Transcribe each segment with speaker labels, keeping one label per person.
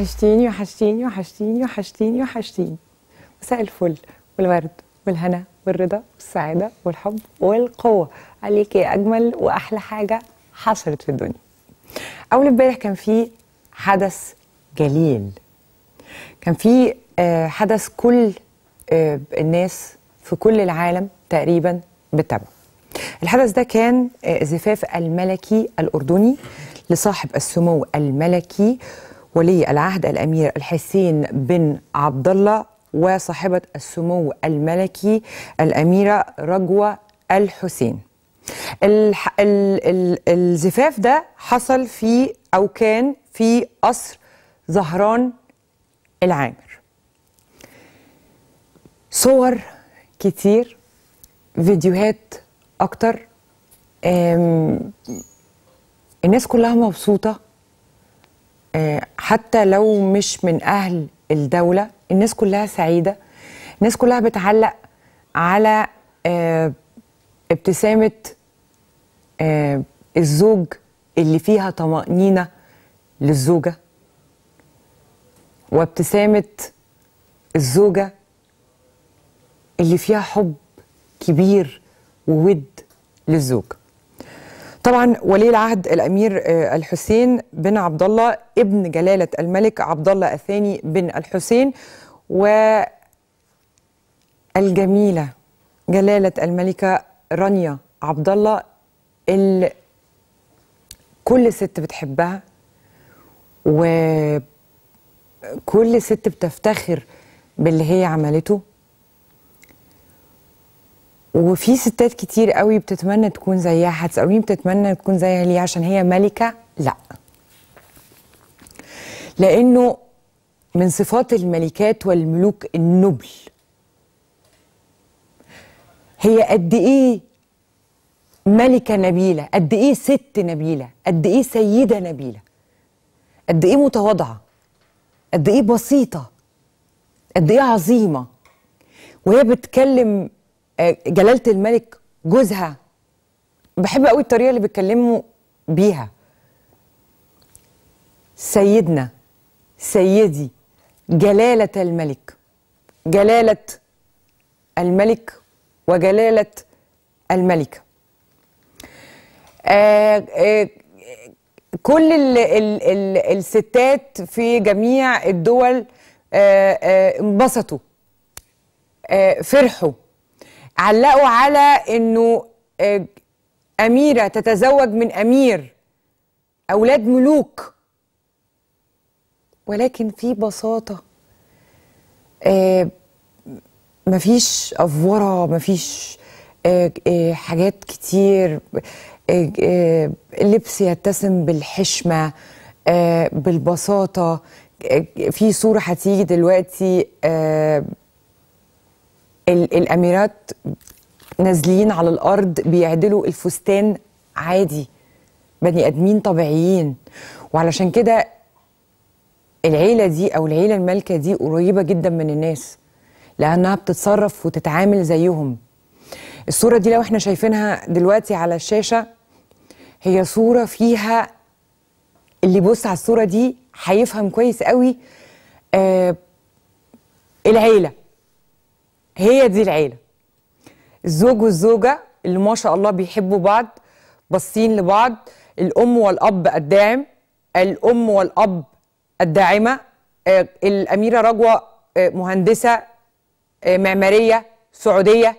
Speaker 1: وحشتيني وحشتيني وحشتيني وحشتيني وحشتيني. مساء الفل والورد والهنا والرضا والسعادة والحب والقوة عليك يا أجمل وأحلى حاجة حصلت في الدنيا. أول امبارح كان في حدث جليل، كان في حدث كل الناس في كل العالم تقريبا بتتابعه. الحدث ده كان زفاف الملكي الأردني لصاحب السمو الملكي ولي العهد الأمير الحسين بن عبد الله وصاحبة السمو الملكي الأميرة رجوة الحسين. الزفاف ده حصل في أو كان في قصر زهران العامر. صور كتير، فيديوهات أكتر، الناس كلها مبسوطة، حتى لو مش من أهل الدولة الناس كلها سعيدة، الناس كلها بتعلق على ابتسامة الزوج اللي فيها طمأنينة للزوجة، وابتسامة الزوجة اللي فيها حب كبير وود للزوج. طبعا ولي العهد الأمير الحسين بن عبد الله ابن جلالة الملك عبد الله الثاني بن الحسين، والجميلة جلالة الملكة رانيا عبد الله اللي كل ست بتحبها وكل ست بتفتخر باللي هي عملته. وفي ستات كتير قوي بتتمنى تكون زيها. هتسألوني بتتمنى تكون زيها ليه؟ عشان هي ملكة؟ لا، لأنه من صفات الملكات والملوك النبل. هي قد إيه ملكة نبيلة، قد إيه ست نبيلة، قد إيه سيدة نبيلة، قد إيه متواضعة، قد إيه بسيطة، قد إيه عظيمة. وهي بتكلم جلالة الملك جوزها، بحب قوي الطريقة اللي بيتكلموا بيها. سيدنا، سيدي، جلالة الملك، جلالة الملك وجلالة الملكة. كل الستات في جميع الدول انبسطوا، فرحوا، علقوا على انه أميرة تتزوج من أمير، أولاد ملوك، ولكن في بساطة، مفيش أفورة، مفيش حاجات كتير، لبس يتسم بالحشمة، بالبساطة. في صورة هتيجي دلوقتي الأميرات نازلين على الأرض بيعدلوا الفستان عادي، بني آدمين طبيعيين. وعلشان كده العيلة دي أو العيلة المالكة دي قريبة جدا من الناس، لأنها بتتصرف وتتعامل زيهم. الصورة دي لو احنا شايفينها دلوقتي على الشاشة، هي صورة فيها اللي يبص على الصورة دي هيفهم كويس قوي العيلة. هي دي العيلة، الزوج والزوجة اللي ما شاء الله بيحبوا بعض، باصين لبعض، الأم والأب الداعم، الأم والأب الداعمة. الأميرة رجوة مهندسة معمارية سعودية،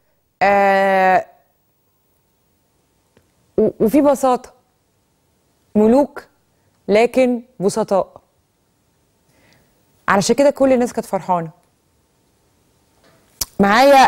Speaker 1: وفي بساطة، ملوك لكن بسطاء. علشان كده كل الناس كانت فرحانة. معايا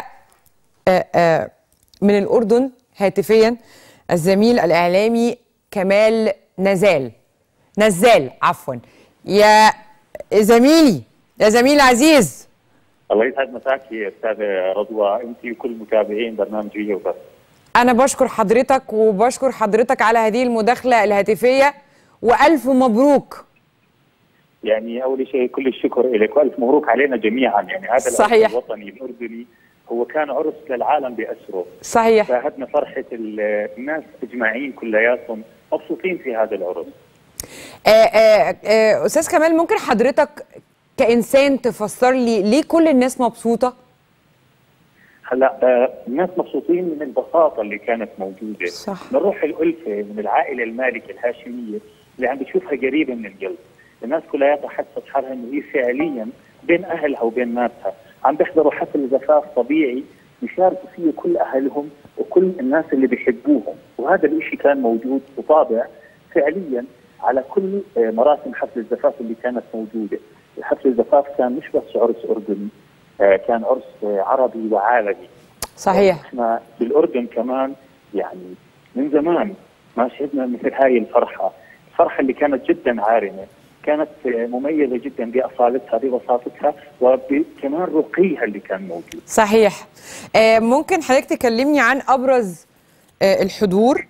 Speaker 1: من الأردن هاتفيا الزميل الإعلامي كمال نزال عفوا. يا زميلي، يا زميل عزيز،
Speaker 2: الله يسعد مساك يا استاذه رضوى، انت وكل متابعين برنامج هي وبس.
Speaker 1: انا بشكر حضرتك وبشكر حضرتك على هذه المداخله الهاتفيه، والف مبروك.
Speaker 2: يعني اول شيء كل الشكر لك والف مبروك علينا جميعا. يعني هذا
Speaker 1: صحيح.
Speaker 2: العرس الوطني الاردني هو كان عرس للعالم باسره.
Speaker 1: صحيح.
Speaker 2: شاهدنا فرحه الناس اجمعين كلياتهم مبسوطين في هذا العرس.
Speaker 1: استاذ كمال، ممكن حضرتك كإنسان تفسر لي ليه كل الناس مبسوطة؟
Speaker 2: هلا الناس مبسوطين من البساطه اللي كانت موجوده،
Speaker 1: صح.
Speaker 2: من روح الالفه، من العائله المالكه الهاشميه اللي عم بتشوفها قريبه من القلب. الناس كلها حست حالها انه هي فعليا بين اهلها وبين ناسها عم بيحضروا حفل زفاف طبيعي يشاركوا فيه كل اهلهم وكل الناس اللي بيحبوهم، وهذا الشيء كان موجود وطابع فعليا على كل مراسم حفل الزفاف اللي كانت موجوده. حفل الزفاف كان مش بس عرس اردني، كان عرس عربي وعالمي.
Speaker 1: صحيح.
Speaker 2: احنا بالاردن كمان يعني من زمان ما شهدنا مثل هاي الفرحه اللي كانت جدا عارمه، كانت مميزه جدا باصالتها ببساطتها وكمان رقيها اللي كان موجود.
Speaker 1: صحيح. ممكن حضرتك تكلمني عن ابرز الحضور؟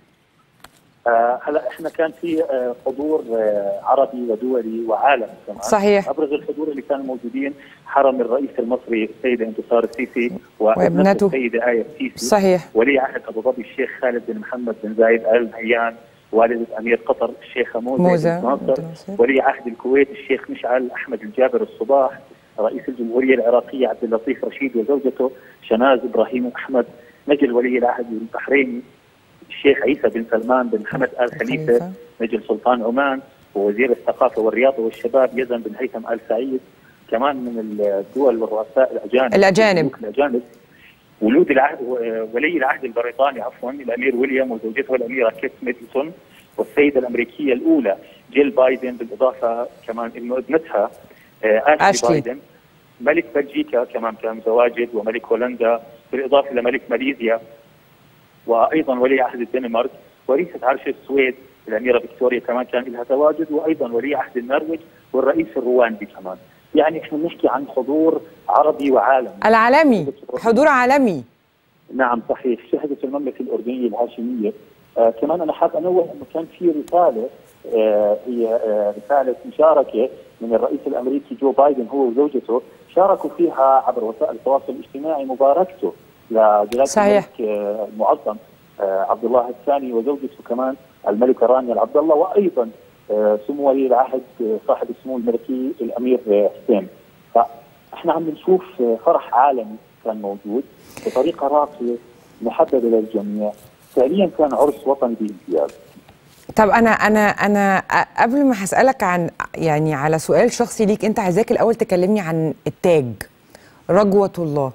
Speaker 2: هلا احنا كان في حضور عربي ودولي وعالمي كمان.
Speaker 1: صحيح.
Speaker 2: ابرز الحضور اللي كانوا موجودين حرم الرئيس المصري السيده انتصار السيسي
Speaker 1: وابنته
Speaker 2: السيده آية السيسي.
Speaker 1: صحيح.
Speaker 2: ولي عهد ابو ظبي الشيخ خالد بن محمد بن زايد ال نهيان، والده امير قطر الشيخه موزه بن ناصر، ولي عهد الكويت الشيخ مشعل احمد الجابر الصباح، رئيس الجمهوريه العراقيه عبد اللطيف رشيد وزوجته شناز ابراهيم احمد، نجل ولي العهد البحريني الشيخ عيسى بن سلمان بن حمد آل خليفة، نجل سلطان عمان، ووزير الثقافة والرياضة والشباب يزن بن هيثم آل سعيد، كمان من الدول والرؤساء الأجانب ولود العهد ولي العهد البريطاني الأمير ويليام وزوجته الأميرة كيت ميدلتون، والسيدة الأمريكية الأولى جيل بايدن، بالإضافة كمان إنه ابنتها آشلي بايدن، ملك بلجيكا كمان كان متواجد، وملك هولندا، بالإضافة إلى ملك ماليزيا، وايضا ولي عهد الدنمارك، ورئيسة عرش السويد الاميره فيكتوريا كمان كان لها تواجد، وايضا ولي عهد النرويج والرئيس الرواندي كمان. يعني احنا بنحكي عن حضور عربي وعالمي.
Speaker 1: العالمي، حضور عالمي.
Speaker 2: نعم صحيح. شهدت المملكه الاردنيه الهاشميه. كمان انا حاب انوه انه كان في رساله، هي رساله مشاركه من الرئيس الامريكي جو بايدن هو وزوجته، شاركوا فيها عبر وسائل التواصل الاجتماعي مباركته لجلاله الملك المعظم عبد الله الثاني وزوجته كمان الملكه رانيا العبد الله، وايضا سمو ولي العهد صاحب السمو الملكي الامير حسين. فاحنا عم نشوف فرح عالمي كان موجود بطريقه راقيه محببه للجميع، فعليا كان عرس وطني بامتياز.
Speaker 1: طب انا قبل ما هسالك عن يعني على سؤال شخصي ليك انت، عايزاك الاول تكلمني عن التاج رجوة الله.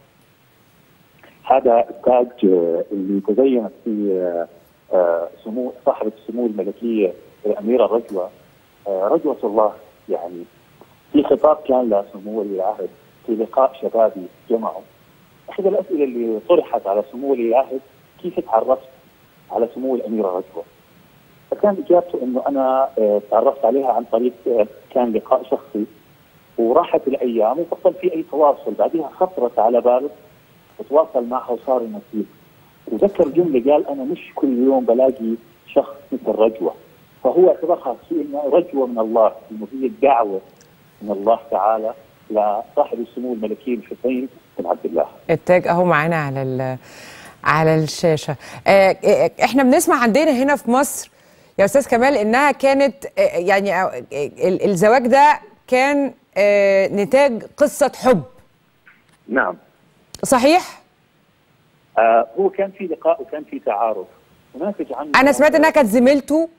Speaker 2: هذا التاج اللي تزينت فيه سمو صاحبة السمو الملكية الأميرة رجوة الله. يعني في خطاب كان لسمو ولي العهد في لقاء شبابي جمعه، إحدى الأسئلة اللي طرحت على سمو ولي العهد كيف تعرفت على سمو الأميرة رجوة؟ فكان إجابته إنه أنا تعرفت عليها عن طريق كان لقاء شخصي، وراحت الأيام وبطل في أي تواصل، بعدها خطرت على باله وتواصل معها وصار نصيب، وذكر جمله قال انا مش كل يوم بلاقي شخص مثل رجوه، فهو اعتبرها انه رجوه من الله، انه هي الدعوه من الله تعالى لصاحب السمو الملكي الحسين بن عبد الله. التاج
Speaker 1: اهو معانا على الشاشه. احنا بنسمع عندنا هنا في مصر يا استاذ كمال انها كانت يعني الزواج ده كان نتاج قصه حب.
Speaker 2: نعم
Speaker 1: صحيح؟
Speaker 2: هو كان في لقاء وكان في تعارف وناتج عنه.
Speaker 1: أنا سمعت إنها كانت زميلته.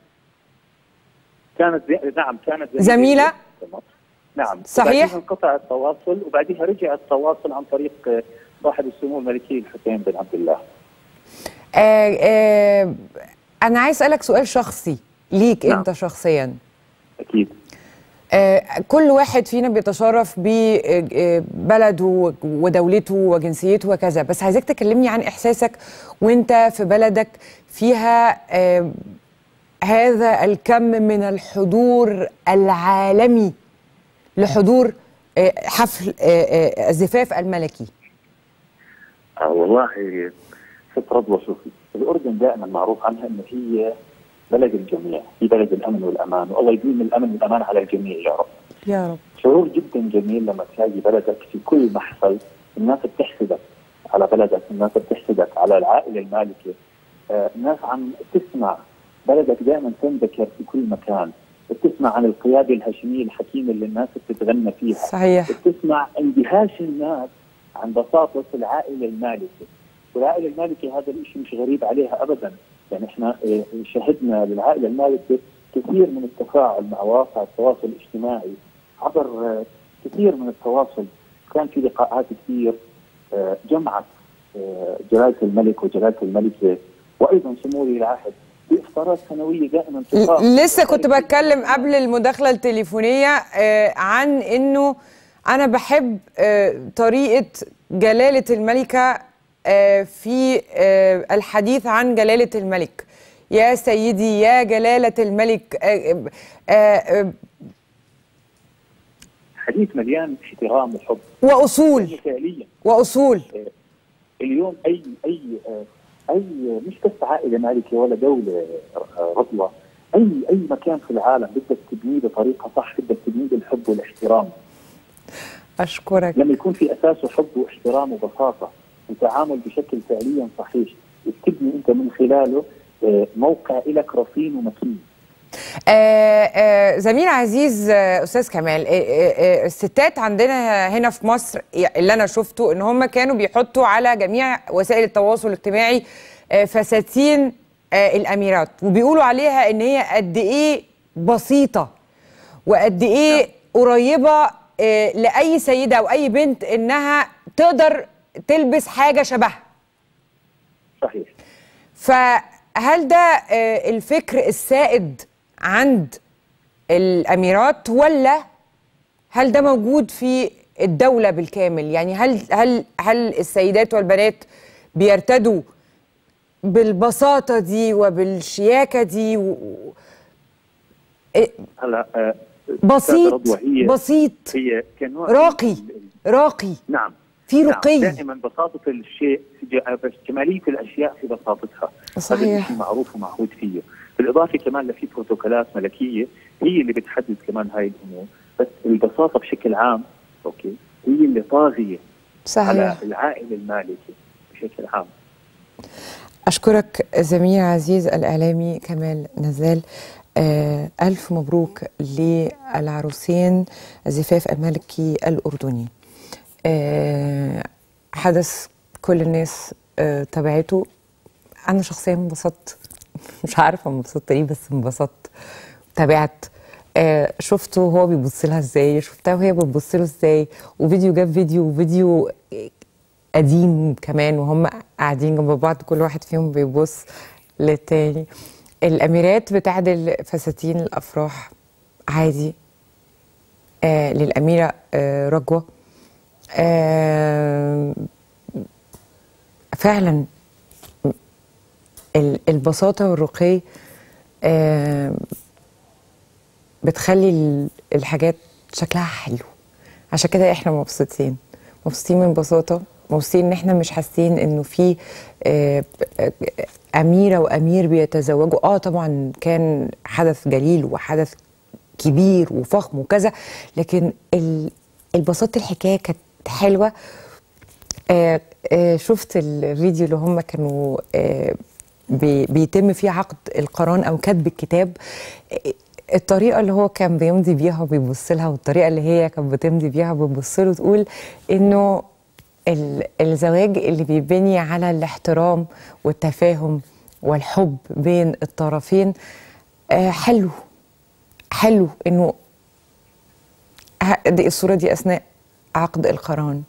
Speaker 2: كانت
Speaker 1: زميلة.
Speaker 2: نعم
Speaker 1: صحيح.
Speaker 2: بعدها انقطع التواصل وبعدها رجع التواصل عن طريق صاحب السمو الملكي الحسين بن عبد الله.
Speaker 1: أنا عايز أسألك سؤال شخصي ليك. نعم. أنت شخصيا.
Speaker 2: أكيد.
Speaker 1: كل واحد فينا بيتشرف ببلده ودولته وجنسيته وكذا، بس عايزاك تكلمني عن إحساسك وانت في بلدك فيها هذا الكم من الحضور العالمي لحضور حفل الزفاف الملكي.
Speaker 2: والله ست رضوى، شوفي الأردن دائما معروف عنها أنه هي بلد الجميع، في بلد الامن والامان، والله يديم الامن والامان على الجميع يا رب.
Speaker 1: يا رب.
Speaker 2: شعور جدا جميل لما تلاقي بلدك في كل محفل الناس بتحسدك على بلدك، الناس بتحسدك على العائله المالكه، الناس عم تسمع بلدك دائما تنذكر في كل مكان، بتسمع عن القيادة الهاشمية الحكيمة اللي الناس بتتغنى فيها.
Speaker 1: صحيح.
Speaker 2: بتسمع اندهاش الناس عن بساطة العائلة المالكة، والعائلة المالكة هذا الشيء مش غريب عليها أبدا. يعني احنا شهدنا للعائلة المالكة كثير من التفاعل مع مواقع التواصل الاجتماعي عبر كثير من التواصل. كان في لقاءات كثير جمعت جلالة الملك وجلالة الملكة وأيضا سمو ولي العهد بإفطارات سنوية دائما.
Speaker 1: لسه كنت بتكلم قبل المداخلة التليفونية عن إنه أنا بحب طريقة جلالة الملكة في الحديث عن جلالة الملك. يا سيدي يا جلالة الملك،
Speaker 2: حديث مليان احترام وحب
Speaker 1: وأصول
Speaker 2: فعليا
Speaker 1: وأصول.
Speaker 2: اليوم أي مش بس عائلة مالكة ولا دولة رضوى، أي مكان في العالم بدك تبنيه بطريقة صح، بدك تبنيه بالحب والاحترام.
Speaker 1: أشكرك.
Speaker 2: لما يكون في أساسه حب واحترام وبساطة وتعامل بشكل فعليا صحيح، بتبني أنت من خلاله موقع لك رصين ومتين.
Speaker 1: زميل عزيز أستاذ كمال، الستات عندنا هنا في مصر اللي أنا شفته إن هم كانوا بيحطوا على جميع وسائل التواصل الاجتماعي فساتين الأميرات، وبيقولوا عليها إن هي قد إيه بسيطة وقد إيه قريبة لأي سيدة أو أي بنت إنها تقدر تلبس حاجة شبهها.
Speaker 2: صحيح.
Speaker 1: فهل ده الفكر السائد عند الأميرات ولا هل ده موجود في الدولة بالكامل؟ يعني هل السيدات والبنات بيرتدوا بالبساطة دي وبالشياكة دي
Speaker 2: هلا
Speaker 1: بسيط
Speaker 2: هي كنوع
Speaker 1: راقي.
Speaker 2: نعم،
Speaker 1: في رقي.
Speaker 2: دائما بساطة الشيء بس جمالية الأشياء في بساطتها.
Speaker 1: صحيح.
Speaker 2: هذا الشيء معروف ومعهود فيه. بالإضافة كمان لفي بروتوكولات ملكية هي اللي بتحدد كمان هاي الأمور، بس البساطة بشكل عام أوكي هي اللي طاغية على العائلة المالكة بشكل عام.
Speaker 1: أشكرك زميل عزيز الإعلامي كمال نزال. ألف مبروك للعروسين زفاف الملكي الأردني. حدث كل الناس تابعته. أنا شخصيا انبسطت، مش عارفة انبسطت ليه بس انبسطت. تابعت، شفته وهو بيبص لها ازاي، شفتها وهي بتبص له ازاي، وفيديو جاب فيديو قديم كمان وهم قاعدين جنب بعض كل واحد فيهم بيبص للتاني. الأميرات بتعدل فساتين الأفراح عادي. للأميرة رجوة فعلا البساطة والرقي بتخلي الحاجات شكلها حلو. عشان كده احنا مبسوطين من بساطة، مبسوطين ان احنا مش حاسين انه في أميرة وأمير بيتزوجوا. طبعا كان حدث جليل وحدث كبير وفخم وكذا، لكن البساطة الحكاية كانت حلوة. شفت الفيديو اللي هم كانوا بيتم فيه عقد القران أو كتب الكتاب. الطريقة اللي هو كان بيمضي بيها وبيبص لها والطريقة اللي هي كانت بتمضي بيها وبتبص له، تقول إنه الزواج اللي بيبني على الاحترام والتفاهم والحب بين الطرفين حلو إنه دي الصورة دي أثناء عقد القران.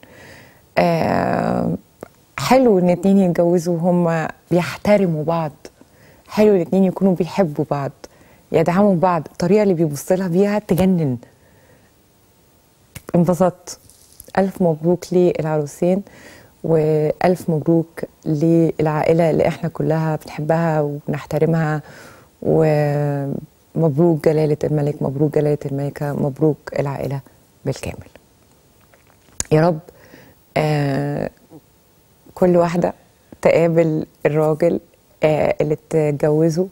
Speaker 1: حلو إن اتنين يتجوزوا وهم بيحترموا بعض، حلو إن اتنين يكونوا بيحبوا بعض، يدعموا بعض. الطريقة اللي بيبص لها بيها تجنن. انبسطت. ألف مبروك للعروسين وألف مبروك للعائلة اللي احنا كلها بنحبها وبنحترمها. ومبروك جلالة الملك، مبروك جلالة الملكة، مبروك العائلة بالكامل. يا رب كل واحدة تقابل الراجل اللي تتجوزه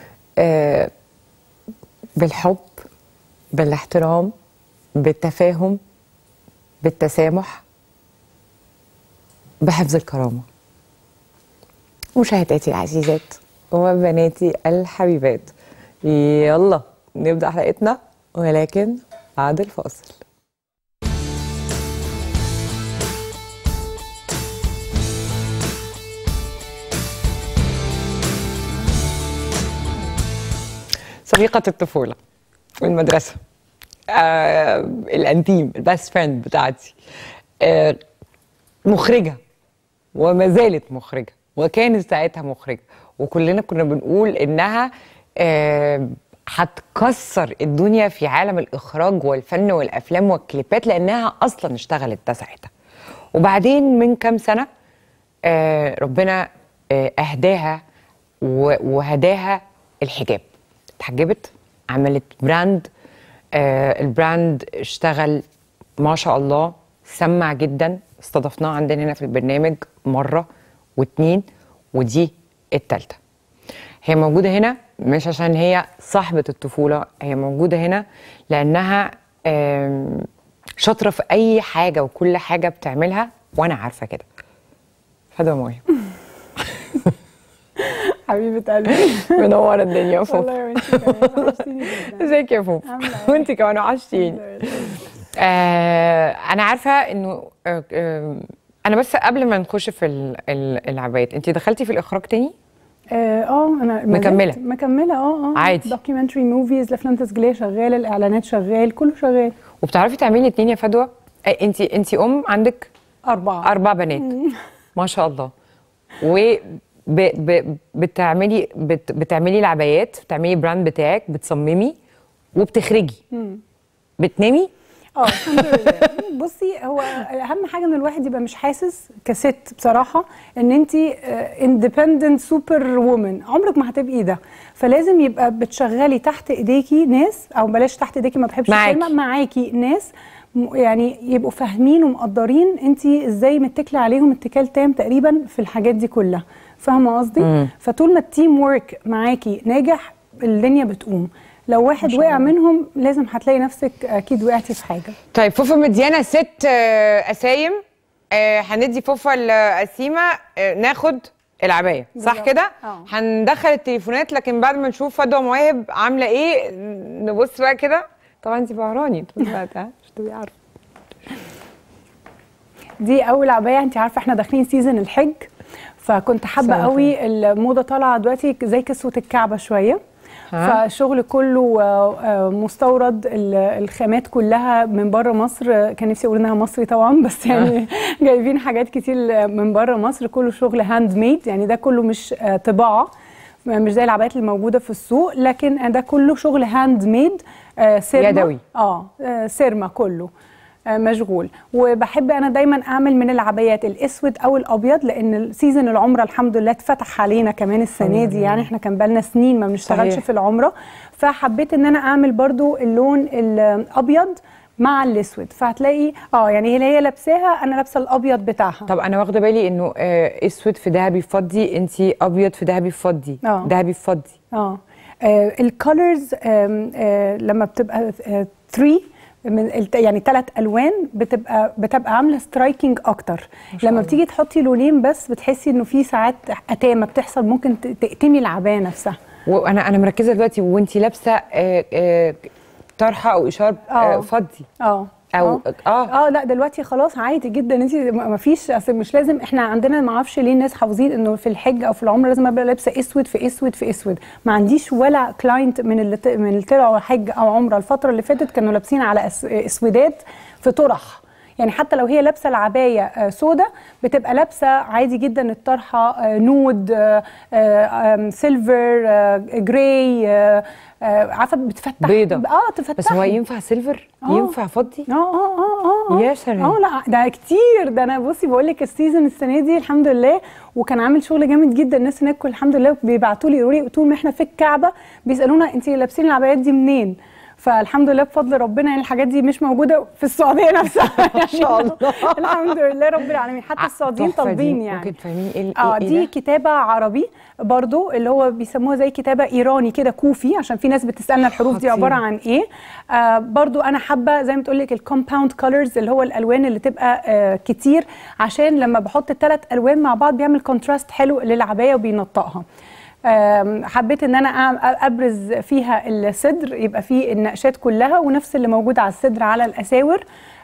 Speaker 1: بالحب، بالاحترام، بالتفاهم، بالتسامح، بحفظ الكرامة. مشاهداتي العزيزات وبناتي الحبيبات، يلا نبدأ حلقتنا ولكن بعد الفاصل. صديقة الطفولة والمدرسة، الانتيم، البست فريند بتاعتي، مخرجة وما زالت مخرجة وكانت ساعتها مخرجة، وكلنا كنا بنقول انها هتكسر الدنيا في عالم الاخراج والفن والافلام والكليبات لانها اصلا اشتغلت ده ساعتها. وبعدين من كام سنة ربنا اهداها وهداها الحجاب، اتحجبت، عملت براند، البراند اشتغل ما شاء الله، سمع جدا، استضفناه عندنا هنا في البرنامج مرة واتنين ودي التالتة. هي موجودة هنا مش عشان هي صاحبة الطفولة، هي موجودة هنا لأنها شاطرة في أي حاجة وكل حاجة بتعملها وأنا عارفة كده. فدوى مواهب.
Speaker 3: حبيبة قلبي،
Speaker 1: منورة الدنيا يا فوفا.
Speaker 3: والله وانتي كمان وحشتيني جدا.
Speaker 1: ازيك يا فوفا؟ وانتي كمان وحشتيني. انا عارفة انه انا بس قبل ما نخش في العبايات، انتي دخلتي في الاخراج تاني؟
Speaker 3: انا مكملة
Speaker 1: عادي.
Speaker 3: دوكيومنتري موفيز، الافلام تسجيلية شغال، الاعلانات شغال، كله شغال.
Speaker 1: وبتعرفي تعملي اتنين يا فدوى؟ انتي عندك
Speaker 3: 4
Speaker 1: بنات ما شاء الله، و بتعملي العبايات، بتعملي براند بتاعك، بتصممي وبتخرجي. بتنامي؟
Speaker 3: الحمد لله. بصي، هو اهم حاجه ان الواحد يبقى مش حاسس كست بصراحه ان انت اندبندنت سوبر وومن، عمرك ما هتبقي ده. فلازم يبقى بتشغلي تحت ايديكي ناس، او بلاش تحت ايديكي، ما بحبش الكلمه، معاكي ناس يعني يبقوا فاهمين ومقدرين انت ازاي متكله عليهم اتكال تام تقريبا في الحاجات دي كلها. فاهمه قصدي؟ فطول ما التيم ورك معاكي ناجح الدنيا بتقوم. لو واحد وقع منهم لازم هتلاقي نفسك اكيد وقعتي في حاجه.
Speaker 1: طيب فوفا مديانا 6 قسايم، هندي فوفا القسيمه ناخد العبايه، صح كده؟ هندخل التليفونات، لكن بعد ما نشوف فدوى مواهب عامله ايه نبص بقى كده. طبعا انت بهراني طول الوقت، مش تبقي عارفه. دي
Speaker 3: اول عبايه. انت عارفه احنا داخلين سيزن الحج، فكنت حابه قوي الموضه طالعه دلوقتي زي كسوه الكعبه شويه. فالشغل كله مستورد، الخامات كلها من بره مصر. كان نفسي اقول انها مصري طبعا، بس يعني جايبين حاجات كتير من بره مصر، كله شغل هاند ميد. يعني ده كله مش طباعه، مش زي العبايات اللي موجوده في السوق، لكن ده كله شغل هاند ميد، سيرما
Speaker 1: يدوي.
Speaker 3: سيرما كله مشغول. وبحب انا دايما اعمل من العبايات الاسود او الابيض، لان سيزن العمره الحمد لله اتفتح علينا كمان السنه دي. يعني احنا كان بقالنا سنين ما بنشتغلش في العمره، فحبيت ان انا اعمل برضو اللون الابيض مع الاسود. فهتلاقي يعني هي لابساها، انا لابسه الابيض بتاعها.
Speaker 1: طب انا واخده بالي انه اسود في ذهبي فضي، انت ابيض في ذهبي فضي. ذهبي فضي.
Speaker 3: الكولرز لما بتبقى 3 يعني 3 الوان بتبقى عامله سترايكنج اكتر. لما بتيجي تحطي لونين بس بتحسي انه في ساعات اتامه بتحصل، ممكن تقتمي العبايه نفسها.
Speaker 1: وانا مركزه دلوقتي وانتي لابسه طرحه او اشارب فضي.
Speaker 3: لا دلوقتي خلاص عادي جدا. انت ما فيش، اصل مش لازم. احنا عندنا ما اعرفش ليه الناس حافظين انه في الحج او في العمره لازم ابقى لابسه اسود في اسود في اسود. ما عنديش ولا كلاينت من اللي طلعوا حج او عمره الفتره اللي فاتت كانوا لابسين على اسودات في طرح. يعني حتى لو هي لابسه العبايه سودا بتبقى لابسه عادي جدا الطرحه نود، سيلفر، جراي، عارفه بتفتح
Speaker 1: بيضه.
Speaker 3: تفتح.
Speaker 1: بس هو ينفع سيلفر؟ ينفع فضي؟ يا سلام.
Speaker 3: لا ده كتير. ده انا بصي بقول لك السيزون السنه دي الحمد لله، وكان عامل شغل جامد جدا. الناس هناك الحمد لله بيبعتوا لي يقولوا لي طول ما احنا في الكعبه بيسالونا انت لابسين العبايات دي منين؟ فالحمد لله بفضل ربنا يعني الحاجات دي مش موجوده في السعوديه نفسها.
Speaker 1: ان شاء الله.
Speaker 3: الحمد لله رب العالمين. حتى السعوديين طالبين يعني.
Speaker 1: ممكن تفهميني ايه
Speaker 3: دي كتابه عربي برضو، اللي هو بيسموها زي كتابه ايراني كده كوفي، عشان في ناس بتسالنا الحروف دي عباره عن ايه. برضو انا حابه زي ما تقول لك الكومباوند كولرز، اللي هو الالوان اللي تبقى كتير، عشان لما بحط ال3 الوان مع بعض بيعمل كونتراست حلو للعبايه وبينطقها. حبيت ان انا ابرز فيها الصدر، يبقى فيه النقشات كلها ونفس اللي موجود على الصدر على الاساور،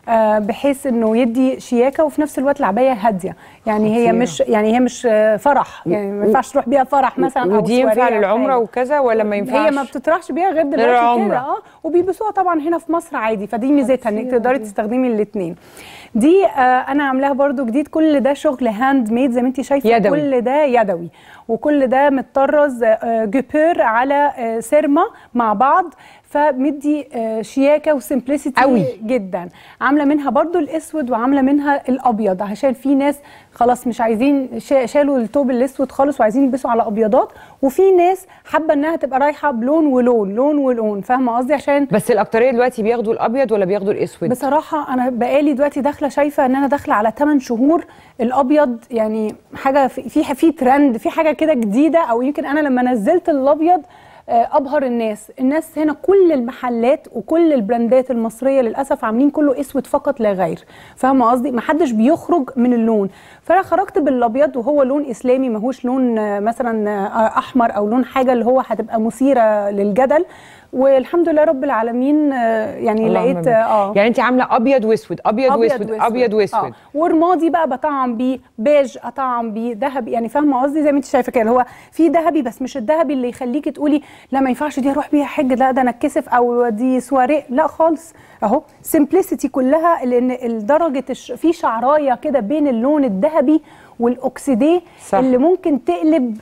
Speaker 3: بحيث انه يدي شياكه، وفي نفس الوقت العبايه هاديه. يعني هي مش فرح، يعني ما ينفعش تروح بيها فرح مثلا،
Speaker 1: ودي ينفع للعمره وكذا ولا ما ينفعش؟
Speaker 3: هي ما بتطرحش بيها غير دلوقتي كده، وبيلبسوها طبعا هنا في مصر عادي، فدي ميزتها انك تقدري تستخدمي الاثنين. دي انا عاملاها برضو جديد، كل ده شغل هاند ميد زي ما انت شايفه، يدوي. كل ده يدوي، وكل ده متطرز جوبير على سيرما مع بعض، فمدي شياكه وسمبلسيتي جدا. عامله منها برضو الاسود وعامله منها الابيض، عشان في ناس خلاص مش عايزين، شالوا الثوب الاسود خالص وعايزين يلبسوا على ابيضات، وفي ناس حابه انها تبقى رايحه بلون ولون، لون ولون، فاهمه قصدي؟ عشان بس
Speaker 1: الاكتريه دلوقتي بياخدوا الابيض ولا بياخدوا الاسود؟
Speaker 3: بصراحه انا بقالي دلوقتي داخله شايفه ان انا داخله على 8 شهور الابيض، يعني حاجه في ترند، في حاجه كده جديده، او يمكن انا لما نزلت الابيض ابهر الناس هنا. كل المحلات وكل البراندات المصريه للاسف عاملين كله اسود فقط لا غير، فاهمه قصدي؟ ما حدش بيخرج من اللون، فانا خرجت بالابيض وهو لون اسلامي، ماهوش لون مثلا احمر او لون حاجه اللي هو هتبقى مثيره للجدل، والحمد لله رب العالمين. يعني لقيت
Speaker 1: يعني انت عامله ابيض واسود، ابيض واسود، ابيض واسود،
Speaker 3: ورمادي بقى بطعم بيه، بيج اطعم بيه، ذهبي، يعني فاهمه قصدي؟ زي ما انت شايفه كده، هو في ذهبي بس مش الذهبي اللي يخليكي تقولي لا ما ينفعش دي اروح بيها حج، لا ده انا اتكسف، او دي سواري، لا خالص. اهو سمبلسيتي كلها، لان درجه في شعرايه كده بين اللون الذهبي والاوكسيديه اللي ممكن تقلب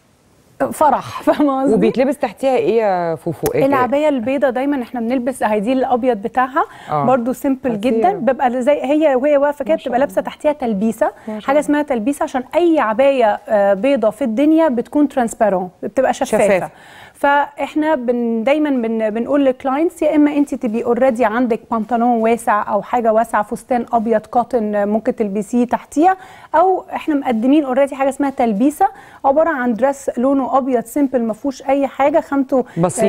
Speaker 3: فرح، فاهمه قصدي؟
Speaker 1: وبيتلبس تحتيها ايه يا فوفو؟
Speaker 3: العبايه البيضاء دايما احنا بنلبس هيدي الابيض بتاعها برضو سيمبل جدا، ببقى زي هي وهي واقفه كده، بتبقى لابسه تحتيها تلبيسه، حاجه اسمها تلبيسه، عشان اي عبايه بيضاء في الدنيا بتكون ترانسبيرون، بتبقى شفافه. فاحنا دايما بنقول للكلاينتس، يا اما انت تبقي اوريدي عندك بنطلون واسع او حاجه واسعه، فستان ابيض كوتن ممكن تلبسيه تحتيها، او احنا مقدمين اوريدي حاجه اسمها تلبيسه، عباره عن دريس لونه ابيض سيمبل، ما فيهوش اي حاجه، خامته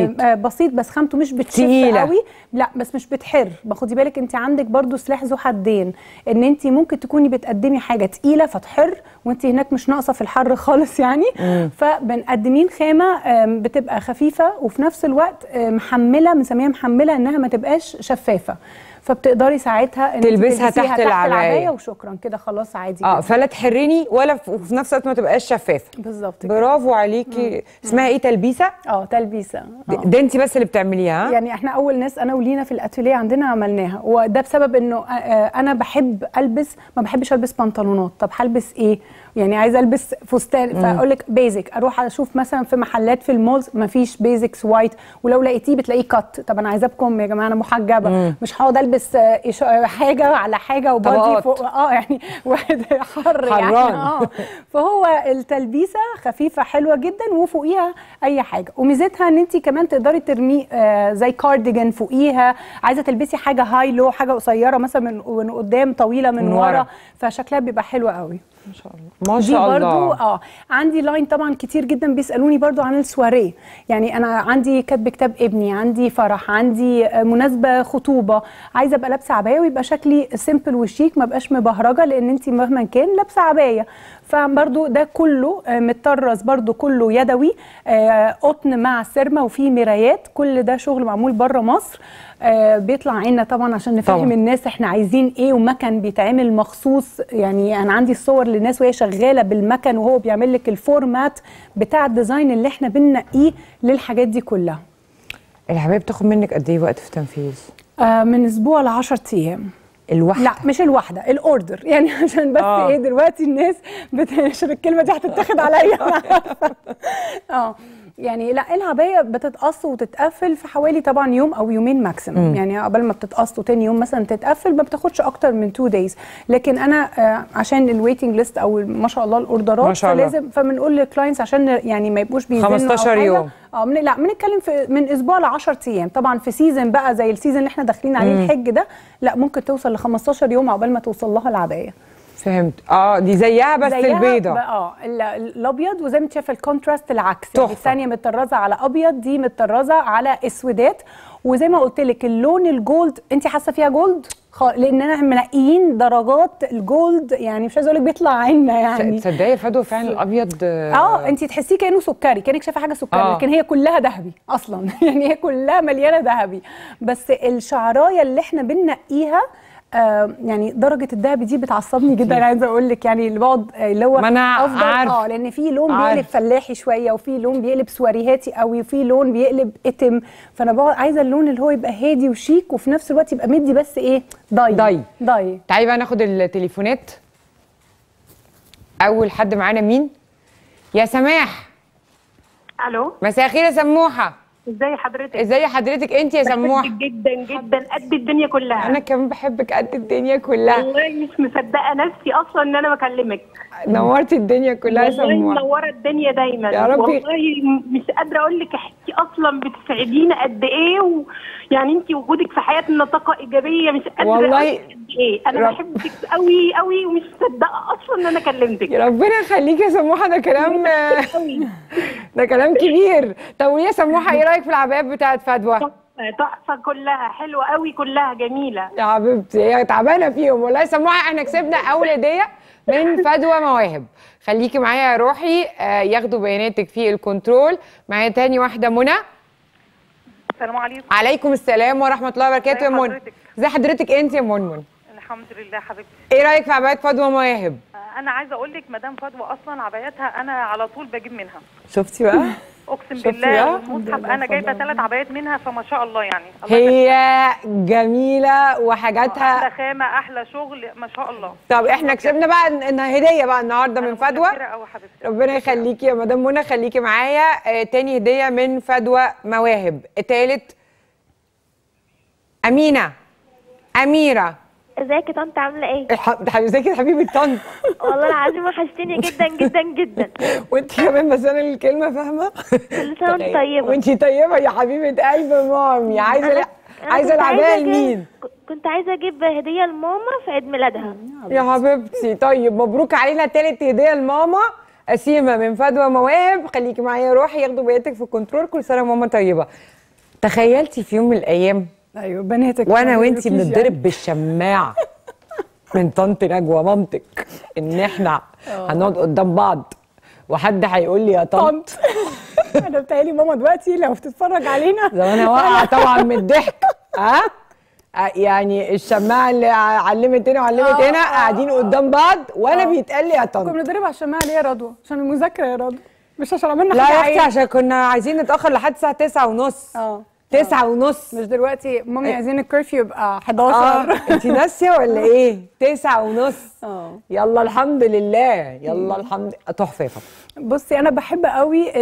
Speaker 3: بسيط، بس خامته مش بتشف قوي، لا بس مش بتحر. خدي بالك انت عندك برضو سلاح ذو حدين، ان انت ممكن تكوني بتقدمي حاجه تقيله فتحر، وانت هناك مش ناقصه في الحر خالص يعني. فبنقدمين خامه بتبقى خفيفه، وفي نفس الوقت محمله، بنسميها محمله انها ما تبقاش شفافه، فبتقدري ساعتها
Speaker 1: تلبسها تحت العبايه
Speaker 3: وشكرا كده، خلاص عادي
Speaker 1: فلا تحرني ولا في نفس الوقت ما تبقاش شفافه.
Speaker 3: بالظبط.
Speaker 1: برافو عليكي. اسمها ايه؟ تلبيسه؟
Speaker 3: تلبيسه.
Speaker 1: ده انت بس اللي بتعمليها؟
Speaker 3: يعني احنا اول ناس انا ولينا في الاتيليه عندنا عملناها، وده بسبب انه انا بحب البس، ما بحبش البس بنطلونات. طب هلبس ايه؟ يعني عايزه البس فستان، فاقول لك بيزك، اروح اشوف مثلا في محلات في المولز ما فيش بيزكس وايت، ولو لقيتيه بتلاقيه كات. طب انا عايزاه بكم يا جماعه، انا محجبه، مش هقعد البس حاجه على حاجه وبادي فوق، يعني واحد حر يعني. فهو التلبيسه خفيفه حلوه جدا، وفوقيها اي حاجه، وميزتها ان انت كمان تقدري ترميه زي كارديجان فوقيها، عايزه تلبسي حاجه هاي لو، حاجه قصيره مثلا من قدام، طويله من ورا، فشكلها بيبقى حلو قوي.
Speaker 1: ما شاء الله ما شاء الله.
Speaker 3: برضو عندي لاين طبعا كتير جدا بيسالوني برضو عن السواريه، يعني انا عندي كاتب كتاب ابني، عندي فرح، عندي مناسبه خطوبه، عايزه ابقى لابسه عبايه ويبقى شكلي سيمبل وشيك، ما بقاش مبهرجه، لان انت مهما كان لابسه عبايه. فبرضو ده كله متطرز، برضو كله يدوي، قطن مع سيرما، وفيه مرايات، كل ده شغل معمول بره مصر. بيطلع عنا طبعا عشان نفهم الناس احنا عايزين ايه، ومكن بيتعمل مخصوص. يعني انا عندي الصور للناس وهي شغاله بالمكن، وهو بيعمل لك الفورمات بتاع الديزاين اللي احنا بننقيه للحاجات دي كلها.
Speaker 1: العبايه بتاخد منك قد ايه وقت في التنفيذ؟
Speaker 3: من اسبوع ل 10 ايام.
Speaker 1: الواحده؟
Speaker 3: لا مش الواحده، الاوردر، يعني عشان بس ايه دلوقتي الناس عشان الكلمه دي هتتاخد عليا. يعني لا، العبايه بتتقص وتتقفل في حوالي طبعا يوم او يومين ماكسيمم، يعني قبل ما بتتقص وتاني يوم مثلا تتقفل ما بتاخدش اكتر من 2 دايز. لكن انا عشان الويتنج ليست او ما شاء الله الاوردرات، فلازم فبنقول للكلاينتس عشان يعني ما يبقوش بيزنوا
Speaker 1: 15 يوم.
Speaker 3: لا بنتكلم من اسبوع ل 10 ايام. طبعا في سيزون بقى زي السيزون اللي احنا داخلين عليه الحج ده، لا ممكن توصل ل 15 يوم عقبال ما توصل لها العبايه.
Speaker 1: فهمت. دي زيها بس البيضه.
Speaker 3: الابيض، وزي ما انت شايفه الكونتراست العكس، يعني الثانيه متطرزه على ابيض، دي متطرزه على اسودات. وزي ما قلت لك اللون الجولد، انت حاسه فيها جولد؟ لاننا منقيين درجات الجولد، يعني مش عايزه اقول لك بيطلع عنا يعني.
Speaker 1: تصدقي يا فدوى فعلا الابيض
Speaker 3: انت تحسيه كانه سكري، كانك شايفه حاجه سكري، لكن هي كلها ذهبي اصلا يعني هي كلها مليانه ذهبي، بس الشعرايه اللي احنا بننقيها يعني درجه الذهبي دي بتعصبني جدا. انا عايزه اقول لك يعني اللي بقعد اللي هو افضل لان في لون بيقلب فلاحي شويه، وفي لون بيقلب سواريهاتي قوي، وفي لون بيقلب اتم، فانا بقعد عايزه اللون اللي هو يبقى هادي وشيك وفي نفس الوقت يبقى مدي بس ايه ضي.
Speaker 1: تعالي بقى ناخد التليفونات. اول حد معانا مين؟ يا سماح.
Speaker 4: الو،
Speaker 1: مساء الخير يا سموحه.
Speaker 4: ازي حضرتك؟
Speaker 1: ازي حضرتك انت يا سموحه؟
Speaker 4: بحبك جدا جدا قد الدنيا كلها.
Speaker 1: انا كمان بحبك قد الدنيا كلها.
Speaker 4: والله مش مصدقه نفسي اصلا ان انا بكلمك.
Speaker 1: نورتي الدنيا كلها يا سموحه.
Speaker 4: منوره الدنيا دايما
Speaker 1: يا رب.
Speaker 4: والله مش قادره اقول لك احكي اصلا بتسعدينا قد ايه، يعني انت وجودك في حياتنا طاقه ايجابيه مش قادره
Speaker 1: والله
Speaker 4: قد ايه. انا بحبك قوي قوي ومش مصدقه اصلا ان انا كلمتك.
Speaker 1: يا ربنا يخليكي يا سموحه، ده كلام ده كلام كبير. طب ويا سموحه ايه رايك في العبايات بتاعت فدوى؟
Speaker 4: تحفه كلها حلوه قوي، كلها جميله
Speaker 1: يا حبيبتي. هي تعبانه فيهم والله يا سموحه. احنا كسبنا اول هديه من فدوى مواهب. خليكي معايا يا روحي. ياخدوا بياناتك في الكنترول. معايا تاني واحده منى.
Speaker 5: السلام عليكم.
Speaker 1: عليكم السلام ورحمه الله وبركاته يا منى. ازي حضرتك انت يا منى؟
Speaker 5: الحمد لله حبيبتي.
Speaker 1: ايه رايك في عبايات فدوى مواهب؟
Speaker 5: انا عايزه اقول لك مدام فدوى اصلا عباياتها انا على طول بجيب منها.
Speaker 1: شفتي بقى؟
Speaker 5: اقسم بالله المصحف انا جايبه 3 عبايات منها، فما شاء الله يعني. الله
Speaker 1: هي جميله وحاجاتها
Speaker 5: احلى خامه احلى شغل ما شاء الله.
Speaker 1: طب احنا كسبنا بقى انها هديه بقى النهارده من فدوى. ربنا يخليكي يا مدام منى. خليكي معايا. تاني هديه من فدوى مواهب. تالت اميره.
Speaker 6: ازيك يا طنط عامله ايه؟
Speaker 1: ازيك يا حبيبه طنط؟
Speaker 6: والله العظيم وحشتيني جدا جدا جدا.
Speaker 1: وانت كمان، بس انا الكلمه فاهمه.
Speaker 6: كل سنه وانت طيبه.
Speaker 1: وانت طيبه يا حبيبه قلب مامي. عايزه العبايه لمين؟
Speaker 6: كنت عايزه اجيب هديه لماما في عيد ميلادها.
Speaker 1: يا حبيبتي طيب مبروك علينا تالت هديه لماما أسيمة من فدوى مواهب. خليكي معايا روحي. ياخدوا بياتك في الكنترول. كل سنه وماما طيبه. تخيلتي في يوم من الايام
Speaker 3: ايوه بناتك
Speaker 1: وانا وانتي بنتضرب بالشماعه من طنط نجوى مامتك ان احنا هنقعد قدام بعض وحد هيقول لي يا طنط؟
Speaker 3: انا بتهيألي ماما دلوقتي لو بتتفرج علينا
Speaker 1: زمانها واقعه طبعا من الضحك. يعني الشماعه اللي علمت هنا وعلمت هنا قاعدين قدام بعض وانا بيتقال لي يا طنط.
Speaker 3: كنا بنضرب على الشماعه ليه يا رضوى؟ عشان المذاكره يا رضوى، مش عشان عملنا
Speaker 1: حاجه. لا يا اختي
Speaker 3: عين.
Speaker 1: عشان كنا عايزين نتاخر لحد الساعه 9:30. 9:30.
Speaker 3: مش دلوقتي مامي عايزين الكرفيو يبقى 11.
Speaker 1: انت ناسيه ولا ايه؟ 9:30. يلا الحمد لله. يلا الحمد لله. تحفه يا فاطمه.
Speaker 3: بصي انا بحب قوي